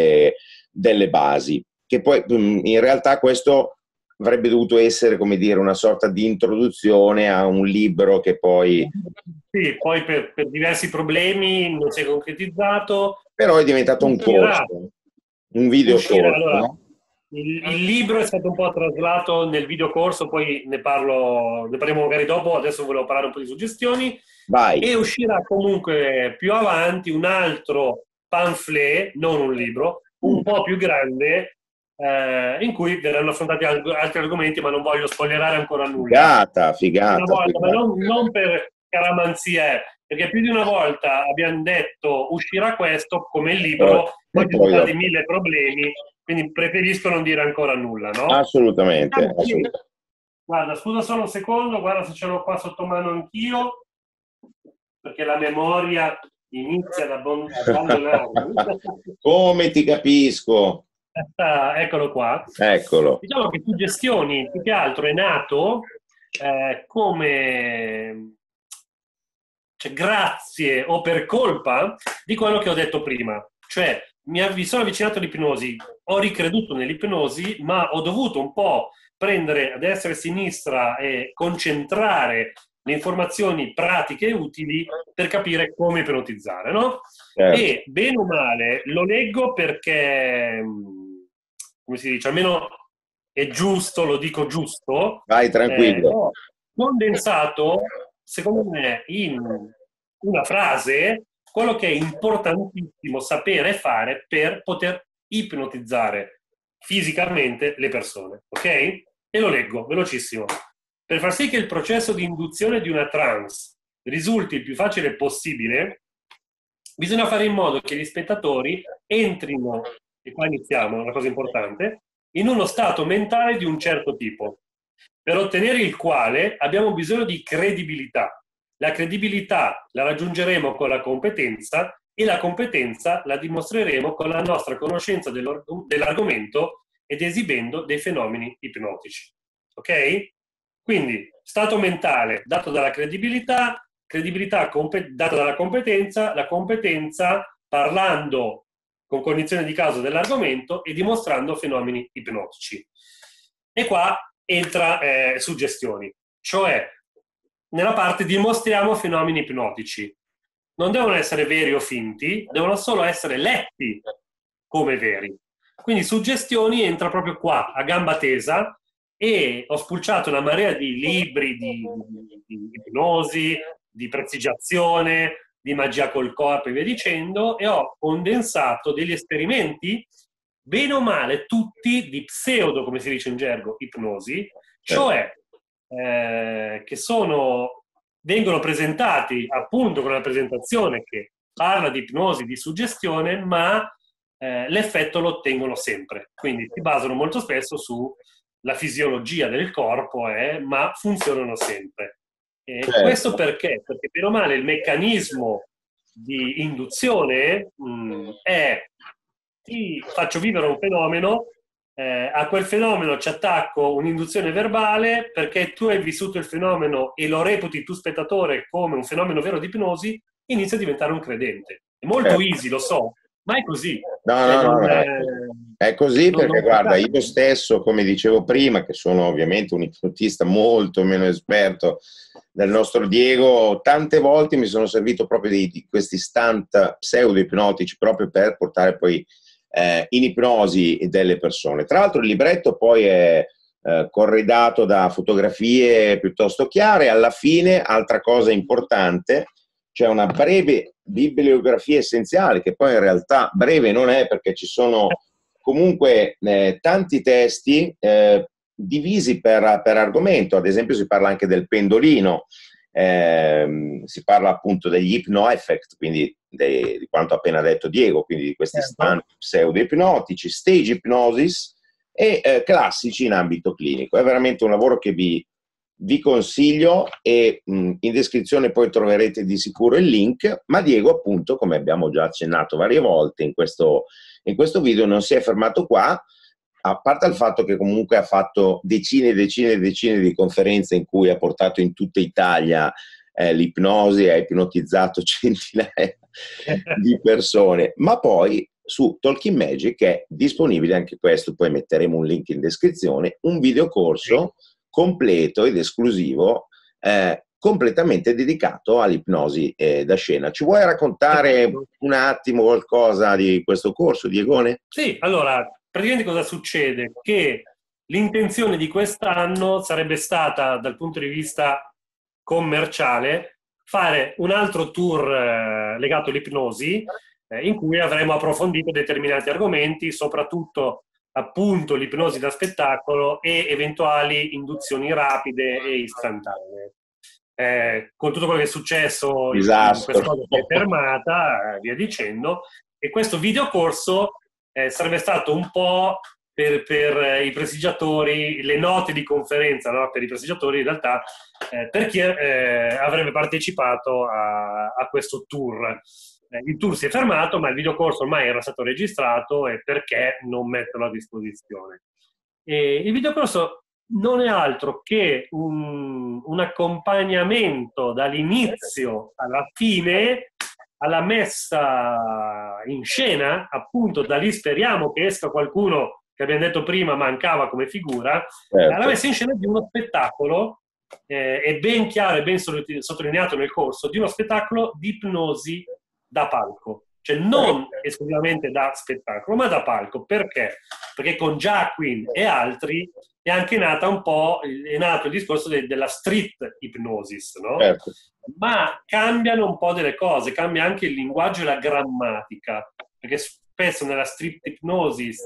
Speaker 1: delle basi, che poi in realtà questo avrebbe dovuto essere, come dire, una sorta di introduzione a un libro che poi
Speaker 2: Sì, poi per diversi problemi non si è concretizzato.
Speaker 1: però è diventato un
Speaker 2: Uscirà,
Speaker 1: corso, un videocorso,
Speaker 2: allora,
Speaker 1: no?
Speaker 2: il libro è stato un po' traslato nel videocorso, poi ne parliamo magari dopo, adesso volevo parlare un po' di suggestioni,
Speaker 1: Vai.
Speaker 2: e uscirà comunque più avanti un altro pamphlet, non un libro, un po' più grande, in cui verranno affrontati altri argomenti, ma non voglio spoilerare ancora nulla.
Speaker 1: Figata,
Speaker 2: Una
Speaker 1: figata,
Speaker 2: volta, ma
Speaker 1: figata.
Speaker 2: non per caramanzia, perché più di una volta abbiamo detto uscirà questo come libro, poi
Speaker 1: E
Speaker 2: ci sono
Speaker 1: poi
Speaker 2: stati
Speaker 1: dopo.
Speaker 2: 1000 problemi, quindi preferisco non dire ancora nulla, no?
Speaker 1: Assolutamente,
Speaker 2: Diciamo che,
Speaker 1: assolutamente.
Speaker 2: guarda, scusa solo un secondo, guarda se ce l'ho qua sotto mano anch'io, perché la memoria inizia ad abbandonarmi.
Speaker 1: Come ti capisco?
Speaker 2: Eccolo qua.
Speaker 1: Eccolo.
Speaker 2: Diciamo che Suggestioni, più che altro, è nato come cioè, grazie o per colpa di quello che ho detto prima. Cioè, mi sono avvicinato all'ipnosi, ho ricreduto nell'ipnosi, ma ho dovuto un po' prendere a destra e a sinistra e concentrare le informazioni pratiche e utili per capire come ipnotizzare, no?
Speaker 1: Certo.
Speaker 2: E bene o male lo leggo perché, come si dice, almeno è giusto, lo dico giusto,
Speaker 1: Vai tranquillo.
Speaker 2: ho condensato, secondo me, in una frase quello che è importantissimo sapere fare per poter ipnotizzare fisicamente le persone, ok? E lo leggo, velocissimo. Per far sì che il processo di induzione di una trance risulti il più facile possibile, bisogna fare in modo che gli spettatori entrino, e qua iniziamo, una cosa importante, in uno stato mentale di un certo tipo, per ottenere il quale abbiamo bisogno di credibilità. La credibilità la raggiungeremo con la competenza e la competenza la dimostreremo con la nostra conoscenza dell'argomento ed esibendo dei fenomeni ipnotici. Ok? Quindi, stato mentale dato dalla credibilità, credibilità data dalla competenza, la competenza parlando con cognizione di causa dell'argomento e dimostrando fenomeni ipnotici. E qua entra suggestioni, cioè nella parte dimostriamo fenomeni ipnotici. Non devono essere veri o finti, devono solo essere letti come veri. Quindi suggestioni entra proprio qua, a gamba tesa, e ho spulciato una marea di libri di ipnosi, di prestigiazione, di magia col corpo e via dicendo, e ho condensato degli esperimenti, bene o male, tutti di pseudo, come si dice in gergo, ipnosi, cioè che vengono presentati appunto con una presentazione che parla di ipnosi, di suggestione, ma l'effetto lo ottengono sempre. Quindi si basano molto spesso sulla fisiologia del corpo, ma funzionano sempre. Questo
Speaker 1: Certo.
Speaker 2: perché? Perché bene o male il meccanismo di induzione è: ti faccio vivere un fenomeno, a quel fenomeno ci attacco un'induzione verbale perché tu hai vissuto il fenomeno e lo reputi tu spettatore come un fenomeno vero di ipnosi, inizia a diventare un credente. È molto
Speaker 1: Certo.
Speaker 2: easy, lo so, ma è così.
Speaker 1: No,
Speaker 2: Cioè,
Speaker 1: no, no, no, è così perché
Speaker 2: non si
Speaker 1: guarda,
Speaker 2: tratta
Speaker 1: io stesso, come dicevo prima, che sono ovviamente un ipnotista molto meno esperto del nostro Diego, tante volte mi sono servito proprio di questi stunt pseudo-ipnotici proprio per portare poi in ipnosi delle persone. Tra l'altro il libretto poi è corredato da fotografie piuttosto chiare. Alla fine, altra cosa importante, c'è una breve bibliografia essenziale, che poi in realtà breve non è, perché ci sono comunque tanti testi divisi per argomento. Ad esempio si parla anche del pendolino, si parla appunto degli hypno-effect, quindi di quanto ha appena detto Diego, quindi di questi
Speaker 2: certo.
Speaker 1: stand pseudo-ipnotici, stage hypnosis e classici in ambito clinico. È veramente un lavoro che vi consiglio, e in descrizione poi troverete di sicuro il link. Ma Diego, appunto, come abbiamo già accennato varie volte in questo video, non si è fermato qua, a parte il fatto che comunque ha fatto decine e decine e decine di conferenze in cui ha portato in tutta Italia l'ipnosi, ha ipnotizzato centinaia di persone, ma poi su Talking Magic è disponibile anche questo, poi metteremo un link in descrizione, un videocorso completo ed esclusivo, completamente dedicato all'ipnosi da scena. Ci vuoi raccontare
Speaker 2: Esatto.
Speaker 1: un attimo qualcosa di questo corso, Diegone?
Speaker 2: Sì, allora, praticamente cosa succede? Che l'intenzione di quest'anno sarebbe stata, dal punto di vista commerciale, fare un altro tour legato all'ipnosi, in cui avremmo approfondito determinati argomenti, soprattutto appunto l'ipnosi da spettacolo e eventuali induzioni rapide e istantanee. Con tutto quello che è successo, questa
Speaker 1: Disastro.
Speaker 2: cosa si è fermata, via dicendo, e questo videocorso sarebbe stato un po' per i prestigiatori, le note di conferenza, no? Per i prestigiatori in realtà, per chi avrebbe partecipato a questo tour. Il tour si è fermato, ma il videocorso ormai era stato registrato, e perché non metterlo a disposizione? Il videocorso non è altro che un accompagnamento dall'inizio alla fine, alla messa in scena, appunto. Da lì speriamo che esca qualcuno che, abbiamo detto prima, mancava come figura, alla
Speaker 1: Certo.
Speaker 2: messa in scena di uno spettacolo, è ben chiaro e ben sottolineato nel corso, di uno spettacolo di ipnosi da palco. Cioè non esclusivamente da spettacolo, ma da palco. Perché? Perché con Jacquin e altri è anche è nato il discorso della street hypnosis, no?
Speaker 1: Certo.
Speaker 2: Ma cambiano un po' delle cose, cambia anche il linguaggio e la grammatica, perché spesso nella street hypnosis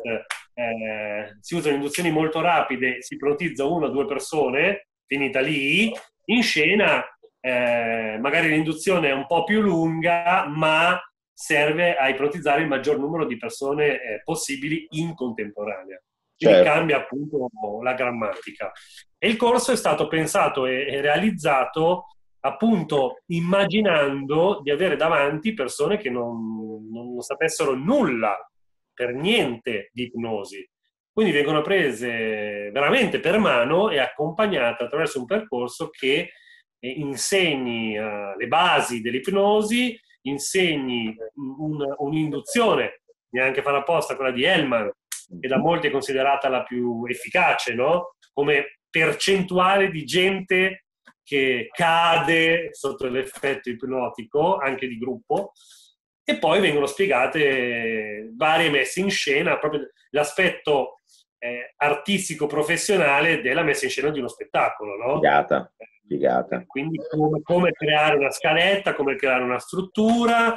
Speaker 2: si usano induzioni molto rapide, si ipnotizza una o due persone, finita lì. In scena magari l'induzione è un po' più lunga, ma serve a ipnotizzare il maggior numero di persone possibili in contemporanea. Quindi
Speaker 1: Certo.
Speaker 2: cambia appunto la grammatica. E il corso è stato pensato e realizzato appunto immaginando di avere davanti persone che non sapessero nulla, per niente, di ipnosi. Quindi vengono prese veramente per mano e accompagnate attraverso un percorso che insegni le basi dell'ipnosi, insegni un'induzione, neanche farla apposta, quella di Hellman, che da molti è considerata la più efficace, no? Come percentuale di gente che cade sotto l'effetto ipnotico, anche di gruppo, e poi vengono spiegate varie messe in scena, proprio l'aspetto artistico professionale della messa in scena di uno spettacolo, no?
Speaker 1: Figata, figata.
Speaker 2: Quindi come creare una scaletta, come creare una struttura.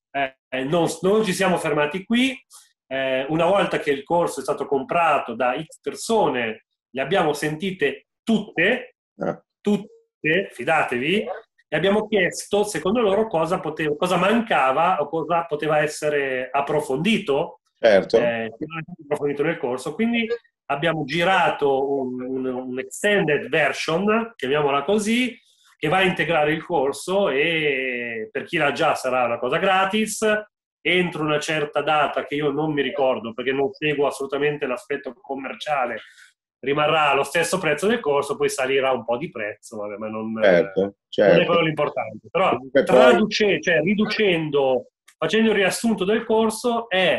Speaker 2: Non ci siamo fermati qui. Una volta che il corso è stato comprato da X persone, le abbiamo sentite tutte,
Speaker 1: Ah,
Speaker 2: tutte, fidatevi, e abbiamo chiesto, secondo loro, cosa mancava o cosa poteva essere approfondito,
Speaker 1: certo,
Speaker 2: che non è stato approfondito nel corso. Quindi abbiamo girato un extended version, chiamiamola così, che va a integrare il corso, e per chi l'ha già sarà una cosa gratis. Entro una certa data che io non mi ricordo perché non seguo assolutamente l'aspetto commerciale, rimarrà allo stesso prezzo del corso, poi salirà un po' di prezzo, vabbè, ma
Speaker 1: certo,
Speaker 2: non è
Speaker 1: certo.
Speaker 2: quello l'importante. Però
Speaker 1: Comunque poi,
Speaker 2: cioè, riducendo, facendo il riassunto del corso, è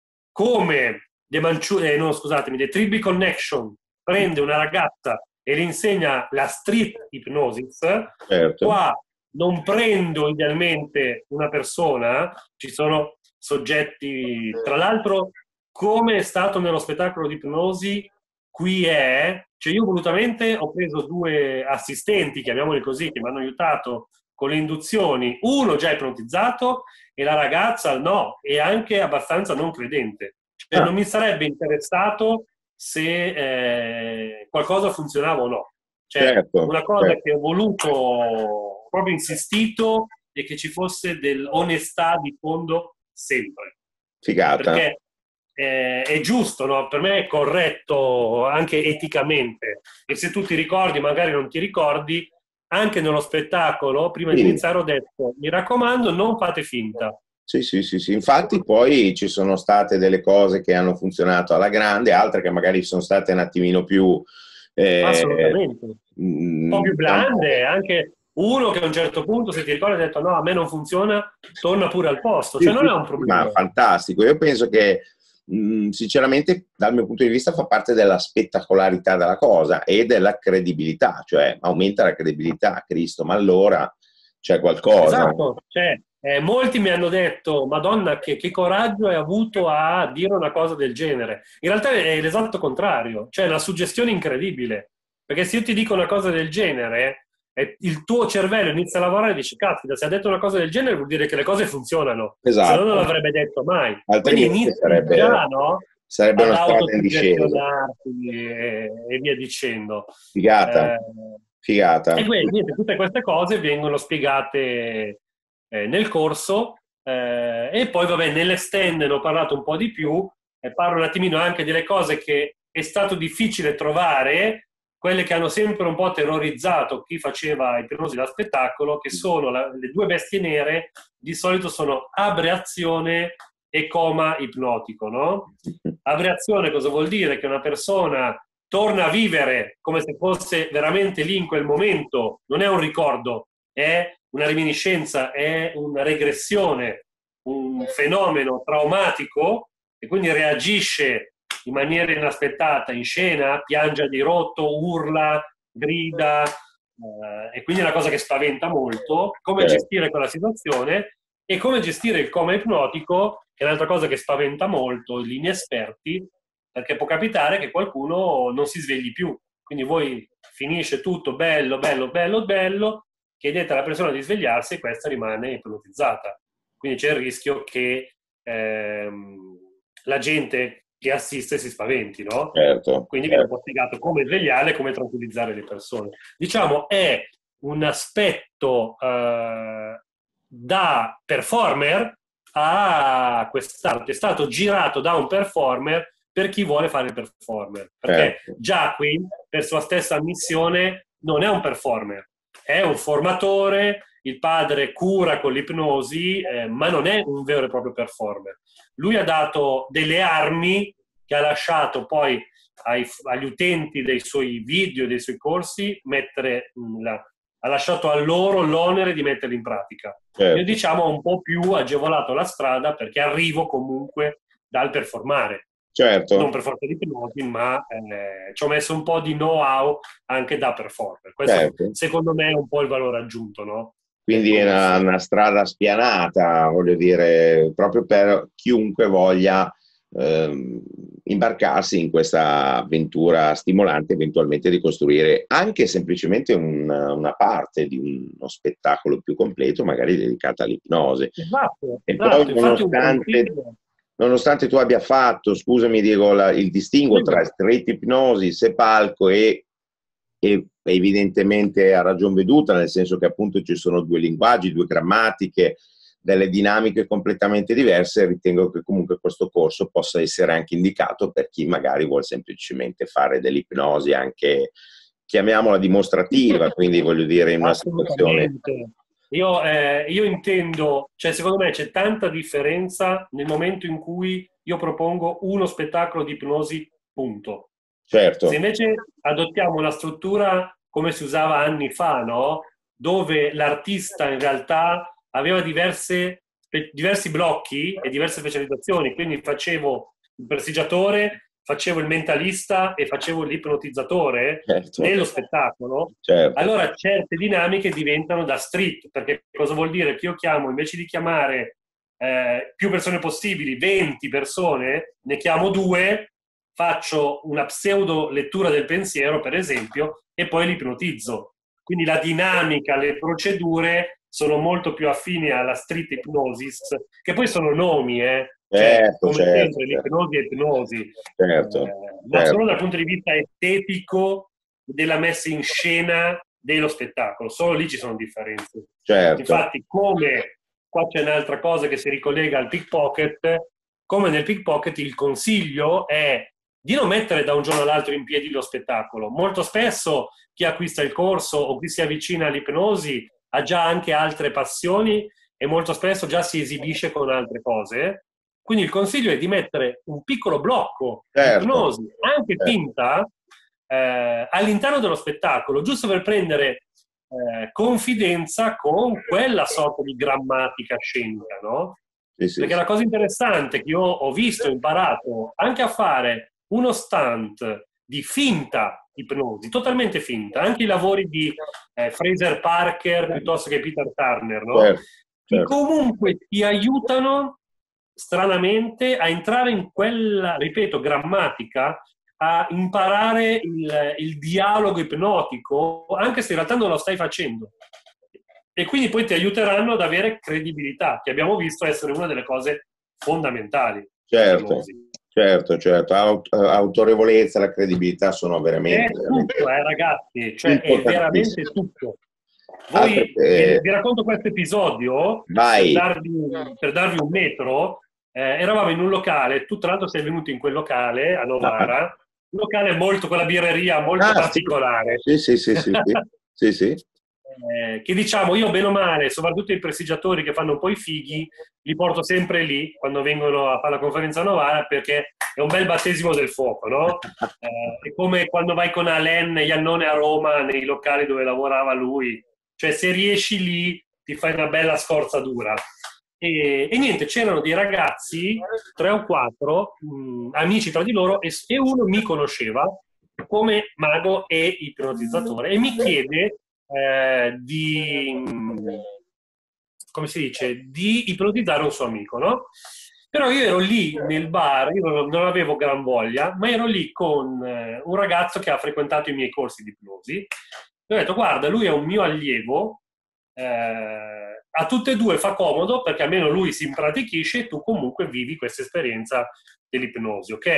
Speaker 2: come no, scusatemi, The Tribe Connection prende una ragazza e le insegna la street hypnosis.
Speaker 1: certo,
Speaker 2: Qua non prendo idealmente una persona, ci sono soggetti, tra l'altro, come è stato nello spettacolo di ipnosi, cioè io volutamente ho preso due assistenti, chiamiamoli così, che mi hanno aiutato con le induzioni, uno già ipnotizzato e la ragazza no, e anche abbastanza non credente. Cioè
Speaker 1: ah,
Speaker 2: non mi sarebbe interessato se qualcosa funzionava o no. Cioè,
Speaker 1: certo,
Speaker 2: una cosa
Speaker 1: certo,
Speaker 2: che ho voluto, proprio insistito, è che ci fosse dell'onestà di fondo sempre.
Speaker 1: figata.
Speaker 2: Perché è giusto, no? Per me è corretto anche eticamente. E se tu ti ricordi, magari non ti ricordi, anche nello spettacolo, prima di
Speaker 1: Sì,
Speaker 2: iniziare ho detto, mi raccomando, non fate finta.
Speaker 1: sì, sì, sì, sì. Infatti poi ci sono state delle cose che hanno funzionato alla grande, altre che magari sono state un attimino più,
Speaker 2: Assolutamente. Un po' più
Speaker 1: diciamo,
Speaker 2: blande, anche uno che a un certo punto, se ti ricordi, ha detto no, a me non funziona, torna pure al posto.
Speaker 1: sì,
Speaker 2: Cioè non
Speaker 1: sì,
Speaker 2: è un
Speaker 1: sì, ma
Speaker 2: problema.
Speaker 1: fantastico. Io penso che sinceramente dal mio punto di vista fa parte della spettacolarità della cosa e della credibilità, cioè aumenta la credibilità, Cristo, ma allora c'è qualcosa.
Speaker 2: Esatto, cioè, molti mi hanno detto, Madonna, che coraggio hai avuto a dire una cosa del genere. In realtà è l'esatto contrario, cioè è una suggestione incredibile, perché se io ti dico una cosa del genere, il tuo cervello inizia a lavorare e dice, caspita, se ha detto una cosa del genere vuol dire che le cose funzionano, se no non
Speaker 1: Esatto,
Speaker 2: l'avrebbe detto mai. Quindi
Speaker 1: altrimenti
Speaker 2: inizi già, no,
Speaker 1: sarebbe
Speaker 2: ad
Speaker 1: una strada in discesa.
Speaker 2: autosuggestionarti e via dicendo.
Speaker 1: Figata,
Speaker 2: Eh, e
Speaker 1: figata.
Speaker 2: quindi niente, tutte queste cose vengono spiegate nel corso, e poi vabbè nell'estand ne ho parlato un po' di più, e parlo un attimino anche delle cose che è stato difficile trovare, quelle che hanno sempre un po' terrorizzato chi faceva ipnosi da spettacolo, che sono le due bestie nere, di solito sono abreazione e coma ipnotico, no? Abreazione cosa vuol dire? Che una persona torna a vivere come se fosse veramente lì in quel momento, non è un ricordo, è una reminiscenza, è una regressione, un fenomeno traumatico, e quindi reagisce in maniera inaspettata in scena, piange a dirotto, urla, grida, e quindi è una cosa che spaventa molto. Come
Speaker 1: Certo,
Speaker 2: gestire quella situazione e come gestire il coma ipnotico è un'altra cosa che spaventa molto gli inesperti, perché può capitare che qualcuno non si svegli più. Quindi voi finisce tutto bello, bello, bello, bello, chiedete alla persona di svegliarsi e questa rimane ipnotizzata. Quindi c'è il rischio che la gente che assiste si spaventi, no?
Speaker 1: certo,
Speaker 2: Quindi viene un po'
Speaker 1: certo.
Speaker 2: spiegato come svegliare, come tranquillizzare le persone. Diciamo, è un aspetto da performer a quest'arte. È stato girato da un performer per chi vuole fare il performer. Perché
Speaker 1: Certo.
Speaker 2: già qui, per sua stessa ammissione, non è un performer, è un formatore, il padre cura con l'ipnosi, ma non è un vero e proprio performer. Lui ha dato delle armi che ha lasciato poi agli utenti dei suoi video, dei suoi corsi, ha lasciato a loro l'onere di metterli in pratica. Io
Speaker 1: Certo.
Speaker 2: diciamo ho un po' più agevolato la strada perché arrivo comunque dal performare. non
Speaker 1: certo,
Speaker 2: per forza di ipnosi, ma ci ho messo un po' di know-how anche da performer. Questo
Speaker 1: certo.
Speaker 2: secondo me è un po' il valore aggiunto, no? Del
Speaker 1: Quindi è
Speaker 2: corso.
Speaker 1: una strada spianata, voglio dire, proprio per chiunque voglia ehm, imbarcarsi in questa avventura stimolante, eventualmente di costruire anche semplicemente una parte di uno spettacolo più completo, magari dedicata all'ipnosi.
Speaker 2: Esatto,
Speaker 1: E poi,
Speaker 2: esatto. Infatti un consiglio...
Speaker 1: nonostante tu abbia fatto, scusami Diego, il distinguo tra street ipnosis e palco e evidentemente a ragion veduta, nel senso che appunto ci sono due linguaggi, due grammatiche, delle dinamiche completamente diverse, ritengo che comunque questo corso possa essere anche indicato per chi magari vuole semplicemente fare dell'ipnosi anche, chiamiamola dimostrativa, quindi voglio dire in una situazione...
Speaker 2: Assolutamente. Io intendo, cioè secondo me c'è tanta differenza nel momento in cui io propongo uno spettacolo di ipnosi, punto. Se
Speaker 1: Certo,
Speaker 2: invece adottiamo una struttura come si usava anni fa, no? Dove l'artista in realtà aveva diversi blocchi e diverse specializzazioni, quindi facevo il prestigiatore, facevo il mentalista e facevo l'ipnotizzatore
Speaker 1: certo,
Speaker 2: nello spettacolo,
Speaker 1: certo,
Speaker 2: allora certe dinamiche diventano da street, perché cosa vuol dire? Che io chiamo, invece di chiamare più persone possibili, 20 persone, ne chiamo due, faccio una pseudo lettura del pensiero, per esempio, e poi li ipnotizzo. Quindi la dinamica, le procedure sono molto più affini alla street hypnosis, che poi sono nomi, cioè
Speaker 1: certo,
Speaker 2: come
Speaker 1: certo,
Speaker 2: sempre
Speaker 1: certo,
Speaker 2: l'ipnosi è ipnosi,
Speaker 1: certo,
Speaker 2: ma solo
Speaker 1: certo,
Speaker 2: dal punto di vista estetico della messa in scena dello spettacolo, solo lì ci sono differenze.
Speaker 1: certo,
Speaker 2: Infatti, come qua c'è un'altra cosa che si ricollega al pickpocket, come nel pickpocket il consiglio è di non mettere da un giorno all'altro in piedi lo spettacolo. Molto spesso chi acquista il corso o chi si avvicina all'ipnosi ha già anche altre passioni e molto spesso già si esibisce con altre cose. Quindi il consiglio è di mettere un piccolo blocco di
Speaker 1: certo,
Speaker 2: ipnosi, anche
Speaker 1: certo.
Speaker 2: finta, all'interno dello spettacolo, giusto per prendere confidenza con quella sorta di grammatica scenica, no?
Speaker 1: Sì, sì,
Speaker 2: Perché
Speaker 1: sì.
Speaker 2: la cosa interessante che io ho visto, imparato anche a fare uno stunt di finta ipnosi, totalmente finta, anche i lavori di Fraser Parker piuttosto che Peter Turner, no?
Speaker 1: Certo,
Speaker 2: Che
Speaker 1: certo,
Speaker 2: comunque ti aiutano stranamente a entrare in quella, ripeto, grammatica, a imparare il dialogo ipnotico, anche se in realtà non lo stai facendo. E quindi poi ti aiuteranno ad avere credibilità, che abbiamo visto essere una delle cose fondamentali
Speaker 1: certo,
Speaker 2: nell'ipnosi.
Speaker 1: certo, certo. Autorevolezza, la credibilità sono
Speaker 2: È
Speaker 1: veramente, veramente
Speaker 2: tutto, ragazzi, cioè è veramente
Speaker 1: importantissime.
Speaker 2: tutto.
Speaker 1: Altro
Speaker 2: Voi,
Speaker 1: che...
Speaker 2: vi racconto questo episodio
Speaker 1: Vai.
Speaker 2: per darvi un metro. Eravamo in un locale, tu tra l'altro sei venuto in quel locale a
Speaker 1: Ah,
Speaker 2: Novara, un locale molto, con la birreria molto
Speaker 1: ah, sì,
Speaker 2: particolare.
Speaker 1: sì, sì, sì, sì, sì, sì, sì.
Speaker 2: Che diciamo io bene o male, soprattutto i prestigiatori che fanno un po' i fighi, li porto sempre lì quando vengono a fare la conferenza a Novara perché è un bel battesimo del fuoco, no? È come quando vai con Alain Iannone a Roma nei locali dove lavorava lui, cioè se riesci lì ti fai una bella sforzatura. E niente, c'erano dei ragazzi, tre o quattro, amici tra di loro, e uno mi conosceva come mago e ipnotizzatore e mi chiede come si dice, di ipotizzare un suo amico, no? Però io ero lì nel bar, io non avevo gran voglia, ma ero lì con un ragazzo che ha frequentato i miei corsi di ipnosi. E ho detto, guarda, lui è un mio allievo, a tutte e due fa comodo perché almeno lui si impratichisce e tu comunque vivi questa esperienza dell'ipnosi, ok?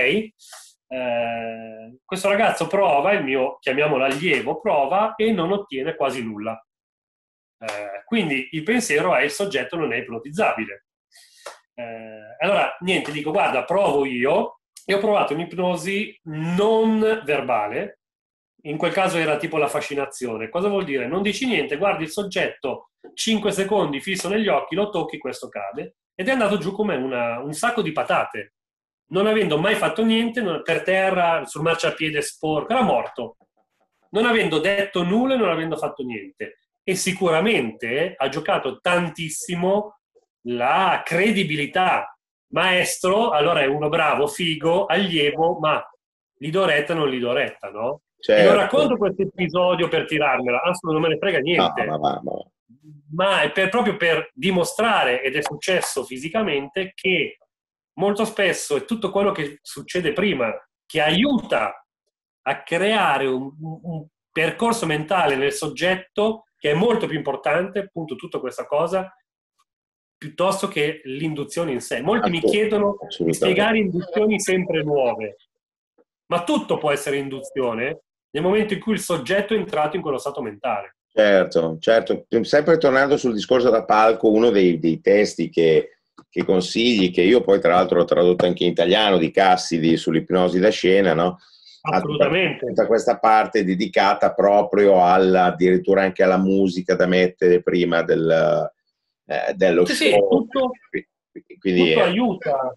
Speaker 2: Questo ragazzo prova, il mio, chiamiamolo allievo, prova e non ottiene quasi nulla. Quindi il pensiero è il soggetto non è ipnotizzabile. Allora, niente, dico, guarda, provo io e ho provato un'ipnosi non verbale, in quel caso era tipo la fascinazione. Cosa vuol dire? Non dici niente, guardi il soggetto 5 secondi fisso negli occhi, lo tocchi, questo cade. Ed è andato giù come un sacco di patate. Non avendo mai fatto niente, per terra, sul marciapiede sporco, era morto. Non avendo detto nulla e non avendo fatto niente. E sicuramente ha giocato tantissimo la credibilità maestro, allora è uno bravo, figo, allievo, ma gli do retta, non gli do retta, no? E non
Speaker 1: certo.
Speaker 2: racconto questo episodio per tirarmela, assolutamente non me ne frega
Speaker 1: No, ma
Speaker 2: niente,
Speaker 1: va, ma va.
Speaker 2: ma è proprio per dimostrare, ed è successo fisicamente, che molto spesso è tutto quello che succede prima che aiuta a creare un percorso mentale nel soggetto che è molto più importante, appunto, tutta questa cosa, piuttosto che l'induzione in sé. Molti mi chiedono di
Speaker 1: Assolutamente.
Speaker 2: spiegare induzioni sempre nuove, ma tutto può essere induzione nel momento in cui il soggetto è entrato in quello stato mentale.
Speaker 1: Certo, certo. Sempre tornando sul discorso da palco, uno dei testi che consigli, che io poi tra l'altro ho tradotto anche in italiano, di Cassidi sull'ipnosi da scena, no? Ha
Speaker 2: Assolutamente.
Speaker 1: tutta questa parte dedicata proprio addirittura anche alla musica da mettere prima dello
Speaker 2: Sì, sì,
Speaker 1: show. Quindi
Speaker 2: tutto aiuta.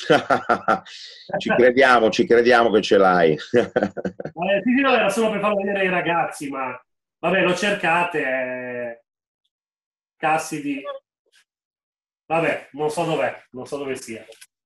Speaker 1: ci crediamo che ce l'hai.
Speaker 2: Sì, sì, no, era solo per farlo vedere ai ragazzi, ma vabbè, lo cercate, Cassidi, vabbè, non so dove sia.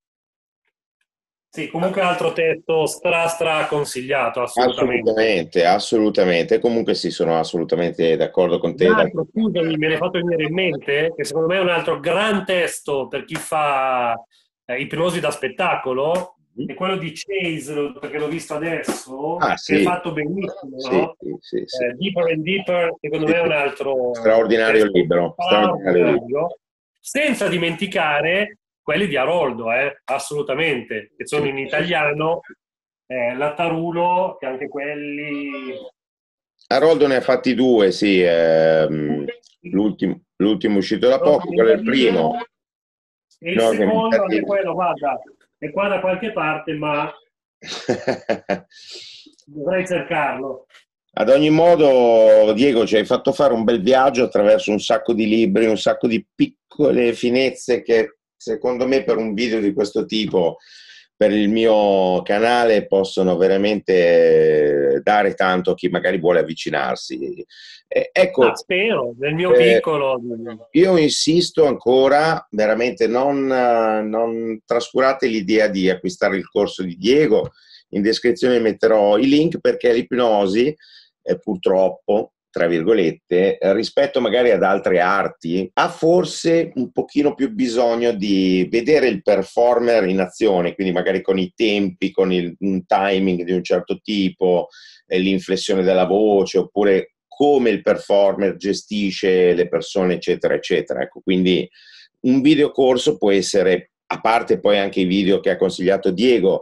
Speaker 2: Sì, comunque altro testo stra consigliato, assolutamente.
Speaker 1: Assolutamente, assolutamente. Comunque sì, sono assolutamente d'accordo con
Speaker 2: Un
Speaker 1: te.
Speaker 2: altro, scusami, me ne hai fatto venire in mente, che secondo me è un altro gran testo per chi fa ipnosi da spettacolo, è quello di Chase, perché l'ho visto adesso,
Speaker 1: Ah
Speaker 2: che è
Speaker 1: sì,
Speaker 2: fatto benissimo,
Speaker 1: sì,
Speaker 2: no?
Speaker 1: sì, sì, sì.
Speaker 2: Deeper and Deeper, secondo
Speaker 1: Sì,
Speaker 2: me è
Speaker 1: sì.
Speaker 2: un altro
Speaker 1: Straordinario
Speaker 2: testo
Speaker 1: libro, straordinario libro.
Speaker 2: straordinario, senza dimenticare quelli di Aroldo, assolutamente, che
Speaker 1: Sì,
Speaker 2: sono in
Speaker 1: sì, sì.
Speaker 2: italiano, Lattarulo, che anche quelli...
Speaker 1: Haroldo ne ha fatti due, sì. L'ultimo uscito da poco, quello è il primo.
Speaker 2: E il
Speaker 1: No, che mi
Speaker 2: secondo,
Speaker 1: perdi-
Speaker 2: anche quello, guarda, è qua da qualche parte, ma dovrei cercarlo.
Speaker 1: Ad ogni modo, Diego, ci hai fatto fare un bel viaggio attraverso un sacco di libri, un sacco di piccole finezze che secondo me per un video di questo tipo, per il mio canale, possono veramente dare tanto a chi magari vuole avvicinarsi.
Speaker 2: Ah,
Speaker 1: Ecco,
Speaker 2: spero, nel mio
Speaker 1: eh,
Speaker 2: piccolo.
Speaker 1: io insisto ancora, veramente non trascurate l'idea di acquistare il corso di Diego. In descrizione metterò i link perché l'ipnosi, purtroppo, tra virgolette, rispetto magari ad altre arti, ha forse un pochino più bisogno di vedere il performer in azione, quindi magari con i tempi, con un timing di un certo tipo, l'inflessione della voce, oppure come il performer gestisce le persone, eccetera, eccetera. Ecco, quindi un videocorso può essere, a parte poi anche i video che ha consigliato Diego,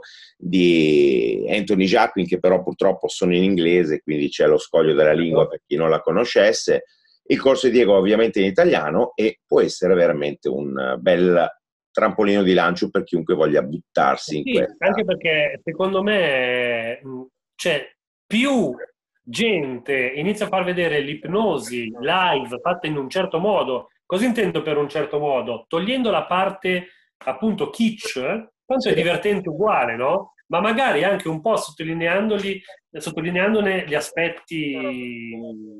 Speaker 1: di Anthony Jacquin, che però purtroppo sono in inglese, quindi c'è lo scoglio della lingua per chi non la conoscesse. Il corso di Diego ovviamente in italiano e può essere veramente un bel trampolino di lancio per chiunque voglia buttarsi in
Speaker 2: Sì,
Speaker 1: questa.
Speaker 2: anche perché secondo me cioè, più gente inizia a far vedere l'ipnosi live fatta in un certo modo, cosa intendo per un certo modo? Togliendo la parte appunto kitsch, tanto è
Speaker 1: Sì,
Speaker 2: divertente uguale, no? Ma magari anche un po' sottolineandone gli aspetti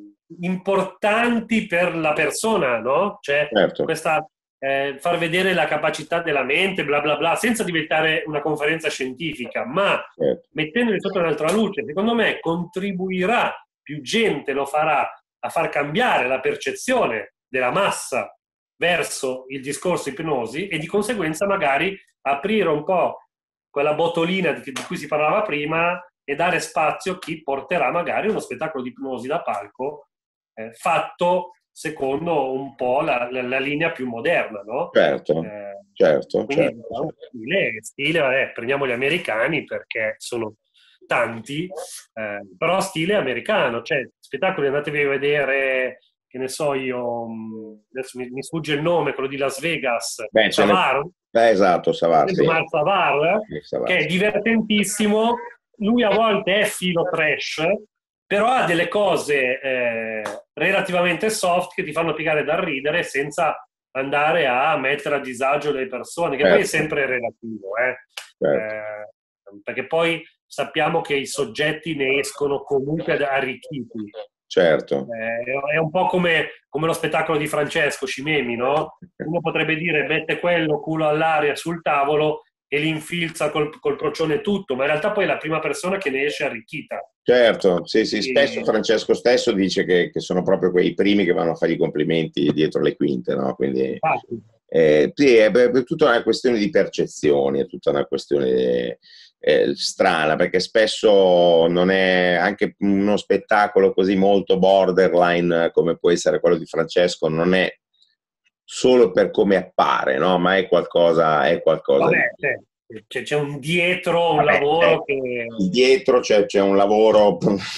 Speaker 2: importanti per la persona, no? Cioè,
Speaker 1: certo,
Speaker 2: questa far vedere la capacità della mente, bla bla bla, senza diventare una conferenza scientifica, ma
Speaker 1: certo.
Speaker 2: mettendoli sotto un'altra luce, secondo me contribuirà, più gente lo farà a far cambiare la percezione della massa verso il discorso ipnosi e di conseguenza magari aprire un po' quella botolina di cui si parlava prima e dare spazio a chi porterà magari uno spettacolo di ipnosi da palco fatto secondo un po' la linea più moderna, no?
Speaker 1: Certo, certo,
Speaker 2: Quindi
Speaker 1: certo,
Speaker 2: diciamo,
Speaker 1: certo.
Speaker 2: stile, vabbè, prendiamo gli americani perché sono tanti, però stile americano, cioè spettacoli andatevi a vedere, che ne so io, adesso mi sfugge il nome, quello di Las Vegas,
Speaker 1: Beh,
Speaker 2: Savar,
Speaker 1: esatto, Savar, sì.
Speaker 2: Mar Savar,
Speaker 1: Sì, Savar,
Speaker 2: che è
Speaker 1: sì.
Speaker 2: divertentissimo, lui a volte è filo trash, però ha delle cose relativamente soft che ti fanno piegare dal ridere senza andare a mettere a disagio le persone, che poi è
Speaker 1: Certo,
Speaker 2: sempre relativo,
Speaker 1: certo.
Speaker 2: perché poi sappiamo che i soggetti ne escono comunque arricchiti.
Speaker 1: certo.
Speaker 2: È un po' come lo spettacolo di Francesco Cimemi, no? Uno potrebbe dire mette quello culo all'aria sul tavolo e li infilza col procione tutto, ma in realtà poi è la prima persona che ne esce arricchita.
Speaker 1: Certo, sì, sì, spesso
Speaker 2: E,
Speaker 1: Francesco stesso dice che sono proprio quei primi che vanno a fare i complimenti dietro le quinte, no? Quindi
Speaker 2: infatti,
Speaker 1: sì, è tutta una questione di percezioni, è tutta una questione strana, perché spesso non è anche uno spettacolo così molto borderline come può essere quello di Francesco, non è solo per come appare, no? Ma è qualcosa di
Speaker 2: vabbè,
Speaker 1: più.
Speaker 2: c'è un dietro, un
Speaker 1: Vabbè,
Speaker 2: lavoro che...
Speaker 1: dietro c'è un lavoro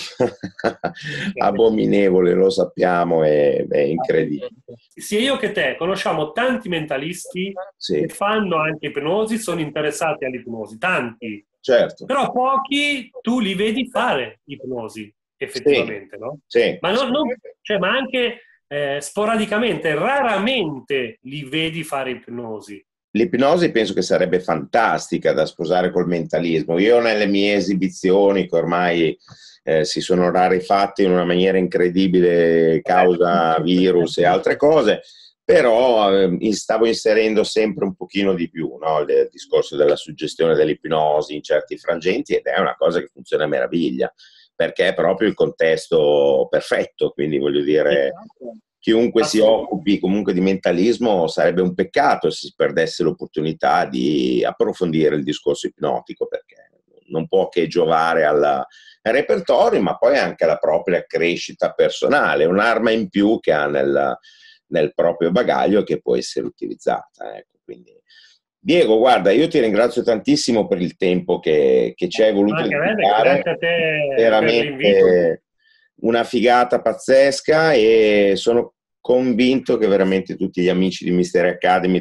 Speaker 1: abominevole, lo sappiamo, è incredibile.
Speaker 2: Sia io che te conosciamo tanti mentalisti
Speaker 1: Sì,
Speaker 2: che fanno anche ipnosi, sono interessati all'ipnosi, tanti,
Speaker 1: certo.
Speaker 2: però pochi tu li vedi fare ipnosi,
Speaker 1: Sì,
Speaker 2: effettivamente, no?
Speaker 1: sì.
Speaker 2: Ma, cioè, ma anche sporadicamente, raramente li vedi fare ipnosi.
Speaker 1: L'ipnosi penso che sarebbe fantastica da sposare col mentalismo. Io nelle mie esibizioni, che ormai si sono rarefatte in una maniera incredibile causa virus e altre cose, però stavo inserendo sempre un pochino di più, no? Il discorso della suggestione dell'ipnosi in certi frangenti, ed è una cosa che funziona a meraviglia, perché è proprio il contesto perfetto, quindi voglio dire,
Speaker 2: Esatto.
Speaker 1: chiunque si
Speaker 2: Assolutamente.
Speaker 1: occupi comunque di mentalismo sarebbe un peccato se si perdesse l'opportunità di approfondire il discorso ipnotico, perché non può che giovare al repertorio, ma poi anche alla propria crescita personale, un'arma in più che ha nel proprio bagaglio che può essere utilizzata. Ecco, quindi. Diego, guarda, io ti ringrazio tantissimo per il tempo che ci hai voluto
Speaker 2: Anche a me,
Speaker 1: dedicare,
Speaker 2: grazie a te per l'invito.
Speaker 1: veramente una figata pazzesca, e sono convinto che veramente tutti gli amici di Mystery Academy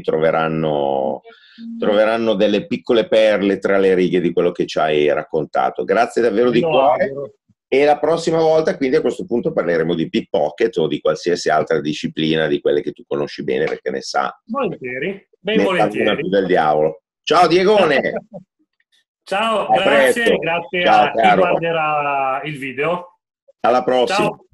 Speaker 1: troveranno delle piccole perle tra le righe di quello che ci hai raccontato. Grazie davvero
Speaker 2: Me
Speaker 1: di
Speaker 2: lo
Speaker 1: cuore.
Speaker 2: auguro.
Speaker 1: E la prossima volta, quindi a questo punto, parleremo di pickpocket o di qualsiasi altra disciplina di quelle che tu conosci bene, perché
Speaker 2: Volentieri, ben
Speaker 1: ne sa una più
Speaker 2: volentieri.
Speaker 1: del diavolo. Ciao Diegone,
Speaker 2: Ciao,
Speaker 1: a
Speaker 2: grazie,
Speaker 1: presto.
Speaker 2: grazie
Speaker 1: Ciao
Speaker 2: a chi
Speaker 1: caro,
Speaker 2: guarderà il video.
Speaker 1: alla prossima.
Speaker 2: Ciao.